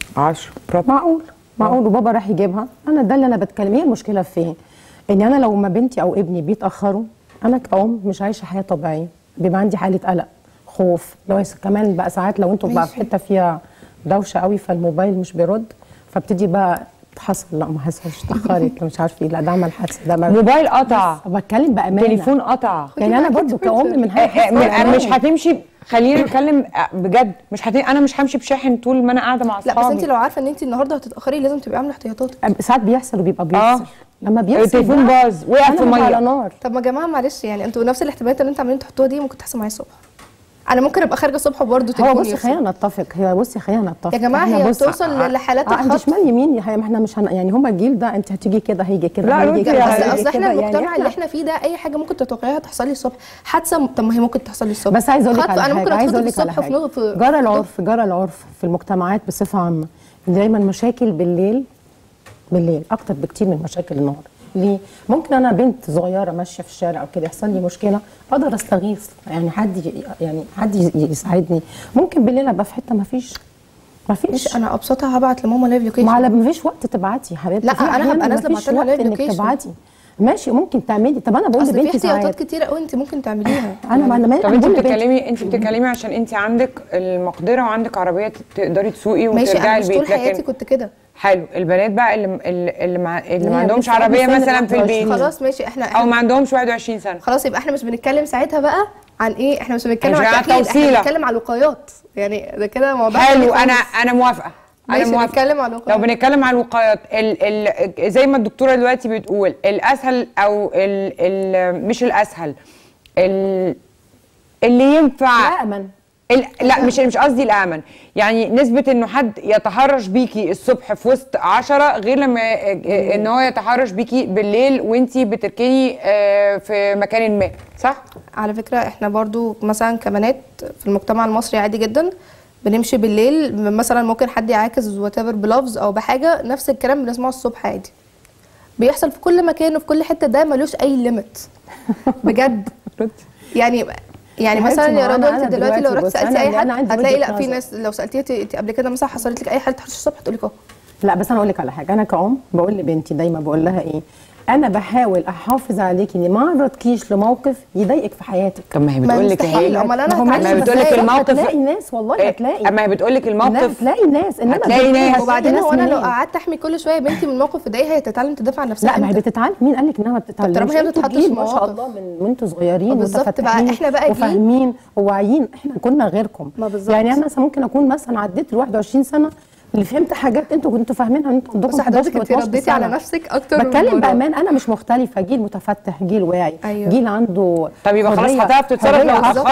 Speaker 13: معقول وبابا راح يجيبها. انا ده اللي انا بتكلم. هي المشكله فين؟ ان انا لو ما بنتي او ابني بيتاخروا، انا كأم مش عايشه حياه طبيعيه، بيبقى عندي حاله قلق خوف. لو كمان بقى ساعات لو انتوا بقى في حته فيها دوشه قوي فالموبايل مش بيرد، فابتدي بقى تحصل لا ما حصلش اتاخرت مش عارف ايه، لا ده عمل حادثه، ده
Speaker 1: موبايل قطع،
Speaker 13: بتكلم بامانه،
Speaker 1: تليفون قطع.
Speaker 13: يعني انا برضو كأم من
Speaker 1: مش هتمشي. خلينا نتكلم بجد. انا مش همشي بشاحن طول ما انا قاعده مع اصحابي.
Speaker 14: لا بس انت لو عارفه ان انت النهارده هتتاخري لازم تبقي عامله احتياطاتك.
Speaker 13: ساعات بيحصل وبيبقى بيفصل. لما بيحصل
Speaker 1: التليفون باظ وقع في الميه
Speaker 13: على نار.
Speaker 14: طب ما يا جماعه معلش، يعني انتوا نفس الاحتمالات اللي انتوا عاملين تحطوها دي ممكن تحصل معايا الصبح. انا ممكن ابقى خارجه الصبح وبرده تليفوني.
Speaker 13: بصي خلينا نتفق. خلينا نتفق
Speaker 14: يا جماعه. هي بتوصل لحالات الخطر.
Speaker 13: انت شمال يمين ما احنا مش يعني هم الجيل ده انت هتيجي كده هيجي كده.
Speaker 14: لا بس اصل احنا المجتمع اللي احنا فيه ده اي حاجه ممكن تتوقعيها تحصل لي الصبح. حادثه طب ما هي ممكن تحصل لي الصبح.
Speaker 13: بس عايزه اقول لك على
Speaker 14: حاجه. انا ممكن اتخطف الصبح
Speaker 13: في جرى العرف في المجتمعات بصفه عامه دايما مشاكل بالليل اكتر بكتير من مشاكل النهار. ليه؟ ممكن انا بنت صغيره ماشيه في الشارع او كده يحصل لي مشكله اقدر استغيث، يعني حد يساعدني. ممكن بالليل ابقى في حته ما فيش
Speaker 14: انا ابسطها هبعت لماما لايف لوكيشن.
Speaker 13: ما فيش وقت تبعتي حبيبتي.
Speaker 14: لا انا هبقى نازله ابعت لها لايف لوكيشن.
Speaker 13: تبعتي ماشي ممكن تعملي. طب انا بقول لبنتي
Speaker 14: في احتياطات كتيره قوي انت ممكن تعمليها.
Speaker 1: طب انت بتتكلمي عشان انت عندك المقدره وعندك عربيه تقدري تسوقي وترجعي البيت.
Speaker 14: ماشي طول حياتي كنت كده.
Speaker 1: حلو. البنات بقى اللي ما عندهمش عربيه مثلا في البيت،
Speaker 14: خلاص ماشي احنا
Speaker 1: او ما عندهمش 21 سنه،
Speaker 14: خلاص يبقى احنا مش بنتكلم ساعتها بقى عن ايه. احنا مش بنتكلم عن
Speaker 1: التوصيله،
Speaker 14: احنا بنتكلم على الوقايات. يعني ده كده موضوع
Speaker 1: حلو. انا موافقه.
Speaker 14: بنتكلم على الوقايات.
Speaker 1: لو بنتكلم على الوقايات زي ما الدكتوره دلوقتي بتقول الاسهل او مش الاسهل اللي ينفع
Speaker 13: الامن.
Speaker 1: لا مش قصدي الامن، يعني نسبه انه حد يتحرش بيكي الصبح في وسط 10 غير لما ان هو يتحرش بيكي بالليل وانتي بتركني في مكان ما، صح؟
Speaker 14: على فكره احنا برضو مثلا كبنات في المجتمع المصري عادي جدا بنمشي بالليل، مثلا ممكن حد يعاكس واتيفر بلافز او بحاجه، نفس الكلام بنسمعه الصبح عادي. بيحصل في كل مكان وفي كل حته، ده ملوش اي ليميت بجد. يعني مثلا يا رضوى انت دلوقتي لو رحت سالتي اي حد هتلاقي لا في ناس لو سالتيها قبل كده مثلا حصلت لك اي حاله تحرش الصبح تقول لك
Speaker 13: لا. بس انا اقول لك على حاجه، انا كأم بقول لبنتي دايما بقول لها ايه، انا بحاول احافظ عليكي اني ما اعرضكيش لموقف يضايقك في حياتك.
Speaker 1: طب ما هي بتقول لك
Speaker 14: امال انا
Speaker 1: ما هي بتقول لك الموقف
Speaker 13: هتلاقي ناس والله هتلاقي.
Speaker 1: اما هي بتقول لك الموقف
Speaker 13: هتلاقي ناس
Speaker 1: هتلاقي ناس.
Speaker 14: وبعدين هو انا لو قعدت احمي كل شويه بنتي من موقف يضايقها هي تتعلم تدافع عن نفسها.
Speaker 13: لا ما هي بتتعلم. مين قال لك انها ما بتتعلمش؟
Speaker 14: طب هي ما بتتحطش في
Speaker 13: ما شاء الله من انتوا صغيرين
Speaker 14: بالظبط بقى. احنا بقى
Speaker 13: وفاهمين وواعيين. احنا كنا غيركم يعني انا مثلا ممكن اكون مثلا عديت ال 21 سنه اللي فهمت حاجات انتوا كنتوا فاهمينها انتوا عندكم 11
Speaker 14: و12 رديتي على نفسك اكتر.
Speaker 13: بتكلم بامان. انا مش مختلفه، جيل متفتح، جيل واعي.
Speaker 14: أيوة.
Speaker 13: جيل عنده
Speaker 1: طب يبقى خلاص هتعرف تتصرف لو اتاخرت.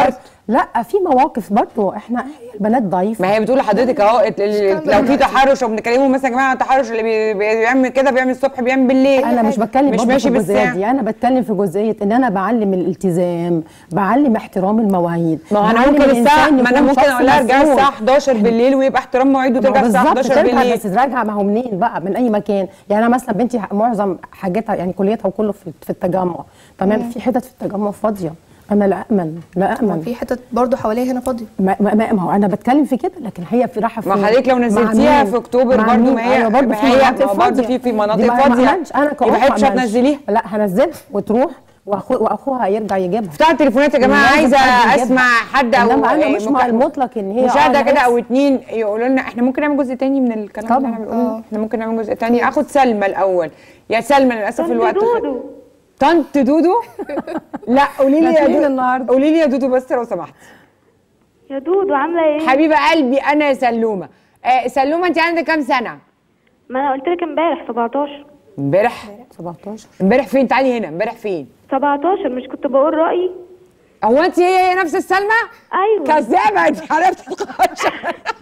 Speaker 13: لا في مواقف برضه احنا البنات ضعيفه.
Speaker 1: ما هي بتقول لحضرتك اهو لو في تحرش وبنكلمه مثلا يا جماعه التحرش اللي بيعمل كده بيعمل الصبح بيعمل بالليل.
Speaker 13: انا مش بتكلم
Speaker 1: مش ماشي بالساعه
Speaker 13: دي، انا بتكلم في جزئيه ان انا بعلم الالتزام، بعلم احترام المواعيد.
Speaker 1: ما انا ممكن الساعه ما انا ممكن اقول لها ارجعي الساعه 11 بالليل ويبقى احترام مواعيد وترجع الساعه 11 بالليل.
Speaker 13: بس راجعه ما هو منين بقى؟ من اي مكان. يعني انا مثلا بنتي معظم حاجاتها يعني كليتها وكله في التجمع، تمام. في حتت في التجمع فاضيه، انا لا امن
Speaker 14: في حتت برضه حواليها هنا فاضيه.
Speaker 13: ما هو انا بتكلم في كده، لكن هي في راحه.
Speaker 1: ما حضرتك لو نزلتيها في اكتوبر برضه ما هي برضه في مناطق فاضيه.
Speaker 13: انا
Speaker 1: يبقى مش هتنزليها؟
Speaker 13: لا هنزلها وتروح واخوها يرجع يجيبها.
Speaker 1: افتح التليفونات يا جماعه، عايزه اسمع حد او
Speaker 13: انا مش مع المطلق ان هي
Speaker 1: مشاهده كده او اتنين يقولوا لنا. احنا ممكن نعمل جزء تاني من الكلام اللي احنا بنقوله. احنا ممكن نعمل جزء تاني. اخد سلمى الاول. يا سلمى للاسف الوقت طنط دودو. لا قولي لي يا دودو النهارده، قولي لي يا دودو بس لو سمحتي.
Speaker 7: يا دودو عامله ايه؟
Speaker 1: حبيبه قلبي انا يا سلومه. سلومه انت عندك كام سنه؟
Speaker 7: ما انا قلت لك امبارح 17.
Speaker 1: امبارح
Speaker 13: 17.
Speaker 1: امبارح فين؟ تعالي هنا. امبارح فين؟
Speaker 7: 17. مش كنت بقول رايي؟
Speaker 1: هو انت هي نفس السلمى؟
Speaker 7: ايوه
Speaker 1: كذابه انت. عرفت تخش.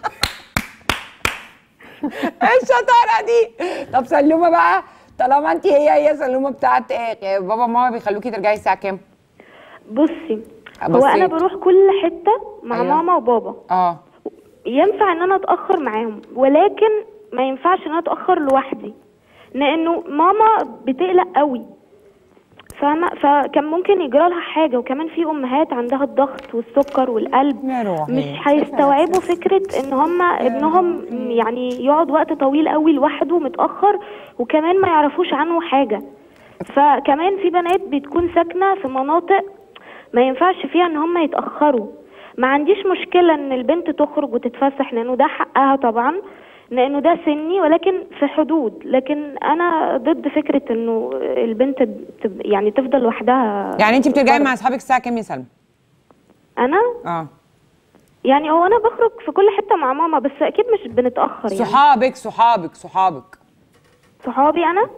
Speaker 1: ايه الشطاره دي؟ طب سلومه بقى، طالما انت هي سلومه بتاعت بابا وماما بيخلوكي ترجعي الساعه كام؟
Speaker 7: بصي هو انا بروح كل حته مع ماما وبابا. ينفع ان انا اتاخر معاهم، ولكن ما ينفعش ان انا اتاخر لوحدي، لانه ماما بتقلق قوي، فاهمه؟ فكان ممكن يجرى لها حاجه. وكمان في امهات عندها الضغط والسكر والقلب، مش هيستوعبوا فكره ان هم ابنهم يعني يقعد وقت طويل قوي لوحده متاخر، وكمان ما يعرفوش عنه حاجه. فكمان في بنات بتكون ساكنه في مناطق ما ينفعش فيها ان هم يتاخروا. ما عنديش مشكله ان البنت تخرج وتتفسح لانه ده حقها طبعا، لانه ده سني، ولكن في حدود. لكن انا ضد فكره انه البنت يعني تفضل لوحدها.
Speaker 1: يعني انت بترجعي مع اصحابك الساعه كام يا سلمى؟
Speaker 7: انا يعني هو انا بخرج في كل حته مع ماما، بس اكيد مش بنتاخر. يعني صحابي انا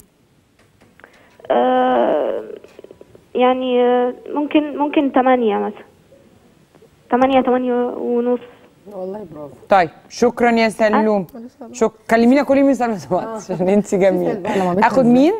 Speaker 7: يعني ممكن 8 مثلا، 8 ونص.
Speaker 13: والله برافو.
Speaker 1: طيب شكرا يا سلوم. كلمينا كل يوم يا سلمى عشان انت جميله. اخد مين؟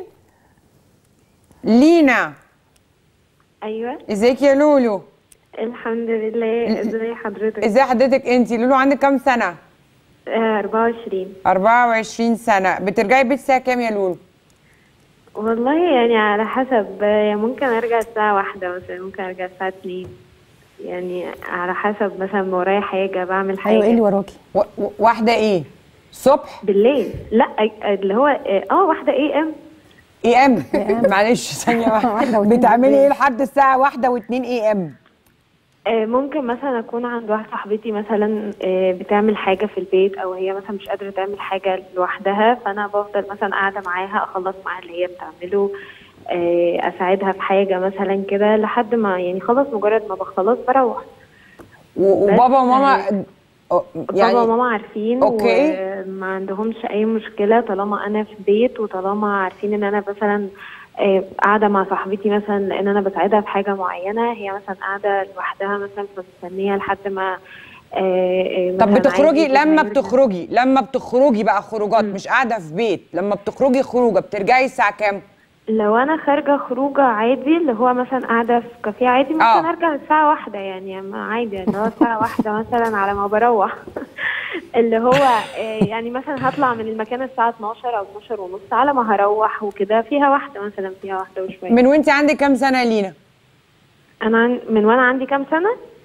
Speaker 1: لينا.
Speaker 7: ايوه
Speaker 1: ازيك يا لولو؟
Speaker 7: الحمد لله. ازي حضرتك؟
Speaker 1: ازي حضرتك انت؟ لولو عندك كام سنه؟
Speaker 7: 24.
Speaker 1: 24 سنه. بترجعي البيت الساعه كام يا لولو؟
Speaker 7: والله يعني على حسب، ممكن ارجع الساعه 1 مثلا، ممكن ارجع الساعه 2، يعني على حسب مثلا ورايا حاجه بعمل حاجه.
Speaker 13: ايوه ايه اللي وراكي؟
Speaker 1: 1 ايه؟ الصبح؟
Speaker 7: بالليل؟ لا اللي هو 1 AM.
Speaker 1: معلش ثانيه واحده. بتعملي ايه لحد الساعه 1 و2 AM؟
Speaker 7: ممكن مثلا اكون عند واحده صاحبتي مثلا بتعمل حاجه في البيت، او هي مثلا مش قادره تعمل حاجه لوحدها، فانا بفضل مثلا قاعده معاها اخلص معاها اللي هي بتعمله، اساعدها في حاجه مثلا كده لحد ما يعني خلاص. مجرد ما بخلص بروح.
Speaker 1: وبابا وماما
Speaker 7: يعني بابا وماما عارفين وما عندهمش اي مشكله طالما انا في البيت، وطالما عارفين ان انا مثلا قاعده مع صاحبتي مثلا لان انا بساعدها في حاجه معينه، هي مثلا قاعده لوحدها مثلا فمستنيه لحد ما
Speaker 1: طب بتخرجي لما بتخرجي بقى خروجات، مش قاعده في بيت، لما بتخرجي خروجه بترجعي الساعه كام؟
Speaker 7: لو انا خارجه خروجه عادي اللي هو مثلا قاعده في كافيه عادي، ممكن ارجع الساعه 1 يعني عادي، اللي هو الساعه 1 مثلا على ما بروح. اللي هو يعني مثلا هطلع من المكان الساعه 12 او 12 ونص على ما هروح وكده، فيها 1 مثلا، فيها 1 وشويه.
Speaker 1: من وانت عندك كام سنه يا لينا؟
Speaker 7: انا من وانا عندي كام سنه؟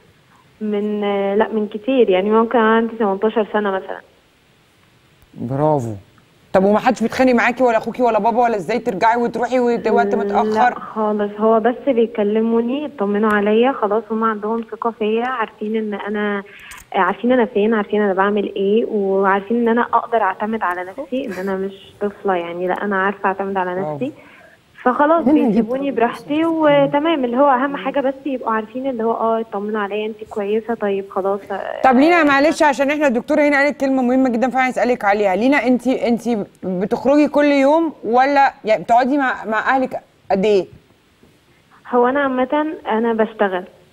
Speaker 7: من كتير، يعني ممكن عندي 18 سنه مثلا.
Speaker 1: برافو. طب وما حدش بيتخانق معاكي ولا اخوكي ولا بابا ولا ازاي ترجعي وتروحي وقت متاخر؟
Speaker 7: لا خالص، هو بس بيكلموني يطمنوا عليا، خلاص هم عندهم ثقه فيا، عارفين ان انا فين، عارفين انا بعمل ايه، وعارفين ان انا اقدر اعتمد على نفسي، ان انا مش طفله يعني، لا انا عارفه اعتمد على نفسي. فخلاص بيسيبوني براحتي وتمام. اللي هو اهم حاجه بس يبقوا عارفين اللي هو يطمنوا عليا، انت كويسه، طيب خلاص.
Speaker 1: طب لينا معلش عشان احنا الدكتوره هنا قالت كلمه مهمه جدا فعلا اسالك عليها. لينا انت بتخرجي كل يوم ولا يعني بتقعدي مع اهلك قد ايه؟
Speaker 7: هو انا عامه انا بشتغل،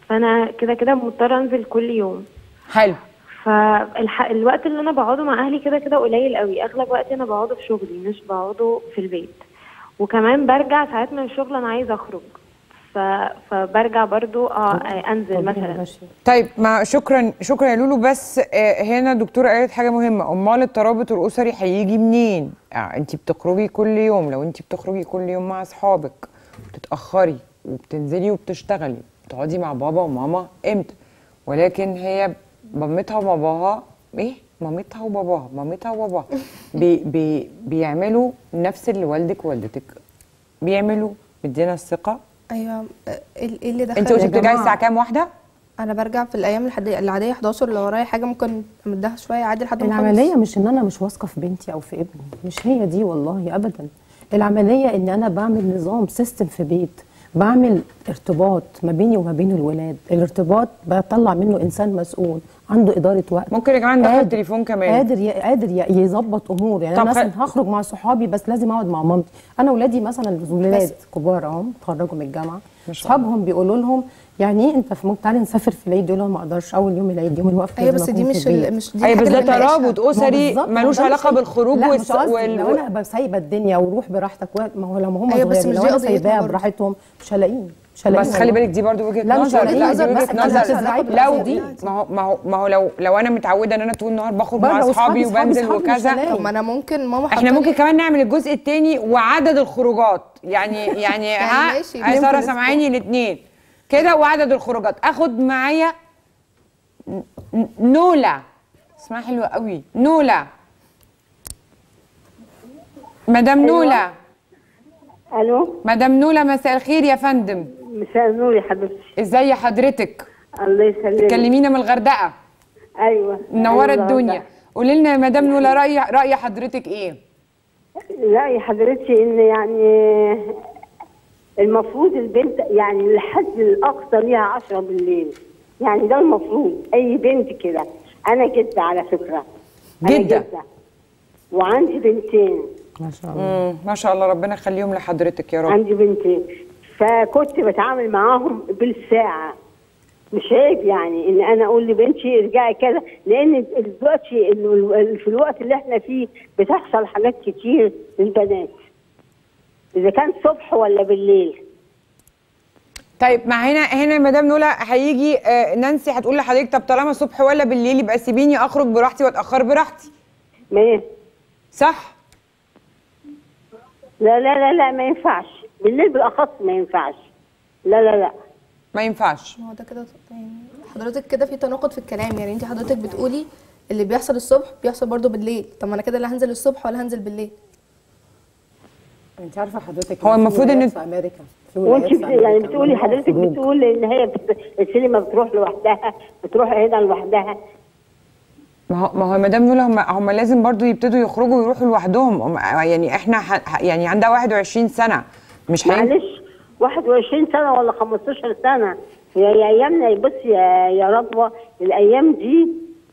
Speaker 15: فانا كده كده مضطره انزل كل يوم.
Speaker 1: حلو.
Speaker 15: فالوقت اللي انا بقعده مع اهلي كده كده قليل قوي، اغلب وقتي انا بقعده في شغلي مش بقعده في البيت. وكمان برجع ساعات من الشغل انا عايزه اخرج، فبرجع برضو انزل مثلا.
Speaker 1: طيب شكرا يا لولو. بس هنا دكتوره قالت حاجه مهمه، امال الترابط الاسري هيجي منين؟ انت بتخرجي كل يوم، لو انت بتخرجي كل يوم مع اصحابك وبتتاخري وبتنزلي وبتشتغلي، بتقعدي مع بابا وماما امتى؟ ولكن هي مامتها وباباها مامتها وباباها بيعملوا نفس اللي والدك ووالدتك بيعملوا، مدينا الثقه.
Speaker 14: ايوه. ايه اللي دخل؟
Speaker 1: انت قلتي بترجعي الساعه كام؟ واحده؟
Speaker 14: انا برجع في الايام العاديه 11، لو ورايا حاجه ممكن امدها شويه عادي لحد ما
Speaker 13: العمليه مش ان انا مش واثقه في بنتي او في ابني، مش هي دي والله ابدا. العمليه ان انا بعمل نظام سيستم في بيت، بعمل ارتباط ما بيني وما بين الولاد. الارتباط بطلع منه انسان مسؤول عنده اداره وقت،
Speaker 1: ممكن يا جماعه ندخل التليفون كمان،
Speaker 14: قادر يظبط امور. يعني انا مثلا هخرج مع صحابي بس لازم اقعد مع مامتي. انا ولادي مثلا ولاد كبار اهو اتخرجوا من الجامعه، اصحابهم بيقولوا لهم يعني ايه انت في تعالي نسافر في العيد، يقول لهم ما اقدرش، اول يوم العيد يوم الوقفه. ايوه بس دي مش دي
Speaker 1: ايوه بس ده ترابط اسري ملوش علاقه بالخروج
Speaker 14: لو انا سايبه الدنيا وروح براحتك، ما هو لما هم صغيرين لو انا سايباها براحتهم مش هلاقيهم.
Speaker 1: بس خلي بالك دي برضو وجهه نظر. ما هو لو انا متعوده ان انا طول النهار بخرج مع اصحابي وبنزل وكذا،
Speaker 14: طب ما انا ممكن ماما
Speaker 1: احنا ممكن كمان نعمل الجزء الثاني وعدد الخروجات. يعني ها ساره سامعاني الاثنين كده، وعدد الخروجات اخد معايا نولا، اسمها حلوه قوي، نولا، مدام نولا.
Speaker 16: الو
Speaker 1: مدام نولا، مساء الخير يا فندم.
Speaker 16: مساء النور يا حبيبتي.
Speaker 1: ازي حضرتك؟
Speaker 16: الله يسلمك.
Speaker 1: تكلمينا من الغردقه.
Speaker 16: ايوه
Speaker 1: منوره الدنيا. قولي لنا يا مدام نولا، راي حضرتك ايه؟
Speaker 16: راي حضرتي ان يعني المفروض البنت يعني الحد الاقصى ليها 10 بالليل، يعني ده المفروض اي بنت كده. انا جده على فكره،
Speaker 1: جده
Speaker 16: وعندي بنتين
Speaker 1: ما شاء الله. ما شاء الله، ربنا يخليهم لحضرتك يا رب.
Speaker 16: عندي بنتين، فكنت بتعامل معاهم بالساعه. مش عيب يعني ان انا اقول لبنتي ارجعي كذا، لان دلوقتي في الوقت اللي احنا فيه بتحصل حاجات كتير للبنات، اذا كان صبح ولا بالليل.
Speaker 1: طيب ما هنا مدام نولا هيجي نانسي هتقول لحضرتك طب طالما صبح ولا بالليل يبقى سيبيني اخرج براحتي واتاخر براحتي. صح؟
Speaker 16: لا لا لا لا ما ينفعش، بالليل بالاخص ما ينفعش. لا لا لا
Speaker 1: ما ينفعش.
Speaker 14: ما هو ده كده يعني حضرتك كده في تناقض في الكلام. يعني انت حضرتك بتقولي اللي بيحصل الصبح بيحصل برضه بالليل، طب ما انا كده لا هنزل الصبح ولا هنزل بالليل.
Speaker 13: انت عارفه حضرتك
Speaker 1: هو المفروض ان
Speaker 13: في امريكا
Speaker 16: وانت يعني بتقولي حضرتك بتقول ان هي السينما بتروح لوحدها، بتروح هنا لوحدها.
Speaker 1: ما هو مدام نولا هم لازم برضو يبتدوا يخرجوا ويروحوا لوحدهم. يعني احنا يعني عندها 21 سنه مش
Speaker 16: معلش 21 سنه ولا 15 سنه يا ايامنا. بص يا رضوى الايام دي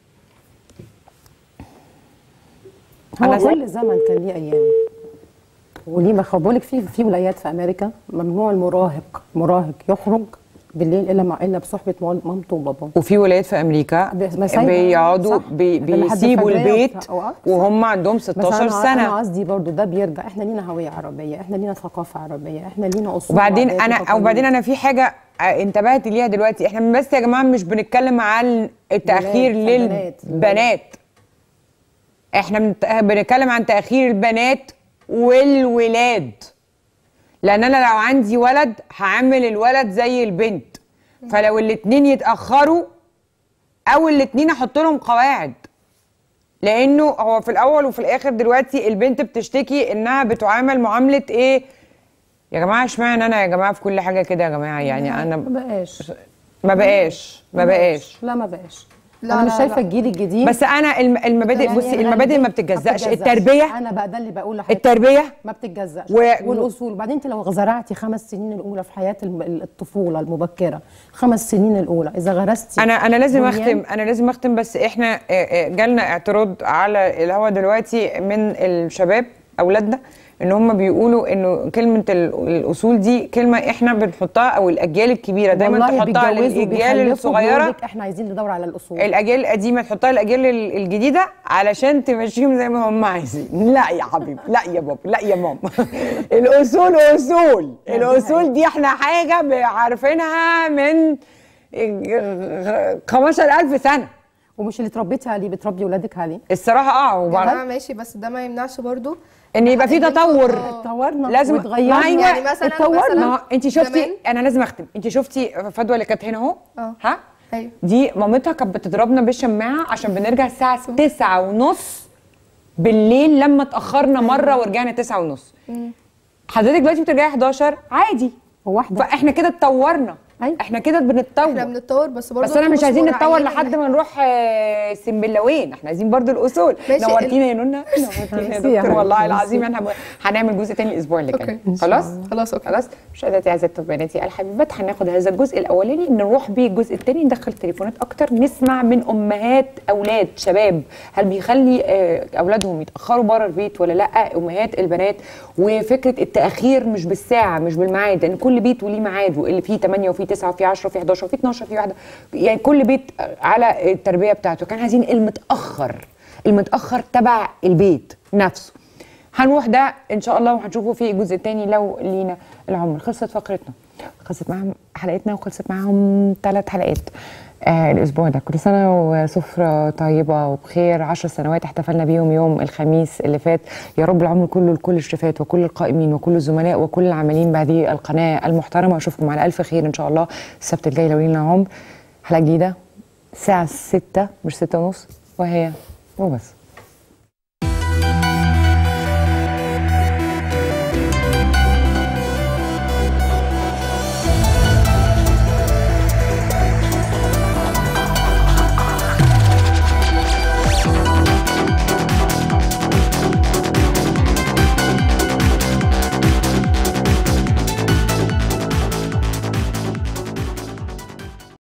Speaker 13: هو كل زمن كان ليه ايام وليه. ما بقولك في ولايات في امريكا ممنوع المراهق يخرج بالليل الا بصحبه مامته وباباه.
Speaker 1: وفي ولايات في امريكا بيقعدوا بيسيبوا البيت وهم عندهم 16 سنه.
Speaker 13: انا قصدي برضو ده بيرجع، احنا لينا هويه عربيه، احنا لينا ثقافه عربيه، احنا لينا اصول.
Speaker 1: وبعدين انا في حاجه انتبهت ليها دلوقتي. احنا بس يا جماعه مش بنتكلم عن التاخير للبنات، احنا بنتكلم عن تاخير البنات والولاد. لان انا لو عندي ولد هعمل الولد زي البنت، فلو الاتنين يتاخروا او الاتنين احط لهم قواعد. لانه هو في الاول وفي الاخر دلوقتي البنت بتشتكي انها بتعامل معامله ايه يا جماعه؟ اشمعنى انا يا جماعه في كل حاجه كده يا جماعه؟ يعني انا ما بقاش
Speaker 13: لا ما بقاش. انا مش شايفه الجيل الجديد.
Speaker 1: بس انا المبادئ يعني بصي المبادئ ما بتتجزأش. التربيه
Speaker 13: انا بقى ده اللي بقوله لحضرتك،
Speaker 1: التربيه
Speaker 13: ما بتتجزأش والاصول. بعدين انت لو زرعتي 5 سنين الاولى في حياه الطفوله المبكره، 5 سنين الاولى اذا غرستي.
Speaker 1: انا لازم اختم بس احنا جالنا اعتراض على الهوا دلوقتي من الشباب اولادنا ان هم بيقولوا انه كلمه الاصول دي كلمه احنا بنحطها، او الاجيال الكبيره دايما تحطها للاجيال الصغيره.
Speaker 13: احنا عايزين ندور على الاصول.
Speaker 1: الاجيال القديمه تحطها للاجيال الجديده علشان تمشيهم زي ما هم عايزين. لا يا حبيبي، لا يا بابا، لا يا ماما. الاصول اصول، الاصول دي احنا حاجه عارفينها من 15,000 سنه،
Speaker 13: ومش اللي اتربيتي عليه بتربي ولادك عليه
Speaker 1: الصراحه.
Speaker 14: ماشي، بس ده ما يمنعش برضو
Speaker 1: ان يبقى في تطور.
Speaker 13: اتطورنا
Speaker 1: لازم
Speaker 13: اتغيرنا،
Speaker 14: يعني مثلا
Speaker 1: انت شفتي، انا لازم اختم، انت شفتي فدوى اللي كانت هنا اهو؟ ها؟
Speaker 14: ايوه.
Speaker 1: دي مامتها كانت بتضربنا بالشماعه عشان بنرجع الساعه 9:30 بالليل لما اتاخرنا مره ورجعنا 9:30. حضرتك دلوقتي بترجعي 11 عادي،
Speaker 13: واحده.
Speaker 1: فاحنا كده اتطورنا. احنا كده بنتطور.
Speaker 14: احنا بنتطور بس برضه،
Speaker 1: بس انا مش عايزين نتطور لحد ما نروح سنبلاوين، احنا عايزين برضو الاصول. نورتينا يا نونا، نورتينا يا دكتور، والله العظيم احنا هنعمل جزء تاني الاسبوع اللي جاي. خلاص خلاص مشاهداتي اعزائي بناتي الحبيبات، هناخد هذا الجزء الاولاني نروح بيه الجزء الثاني، ندخل تليفونات اكتر، نسمع من امهات اولاد شباب هل بيخلي اولادهم يتاخروا بره البيت ولا لا، امهات البنات، وفكره التاخير مش بالساعه مش بالميعاد، لان كل بيت وليه ميعاد، واللي فيه 8 وفيه 9 وفيه 10 وفيه 11 وفيه 12 وفيه واحده، يعني كل بيت على التربيه بتاعته. كان عايزين المتاخر تبع البيت نفسه. هنروح ده ان شاء الله وهنشوفه في الجزء الثاني لو لينا العمر. خلصت فقرتنا، خلصت معاهم حلقتنا، وخلصت معاهم 3 حلقات الاسبوع ده. كل سنه وسفره طيبه وبخير. 10 سنوات احتفلنا بيهم يوم الخميس اللي فات. يا رب العمر كله لكل الشفات وكل القائمين وكل الزملاء وكل العاملين بهذه القناه المحترمه. اشوفكم على الف خير ان شاء الله السبت الجاي لو لينا عمر. حلقه جديده الساعه 6 مش 6:30، وهي وبس.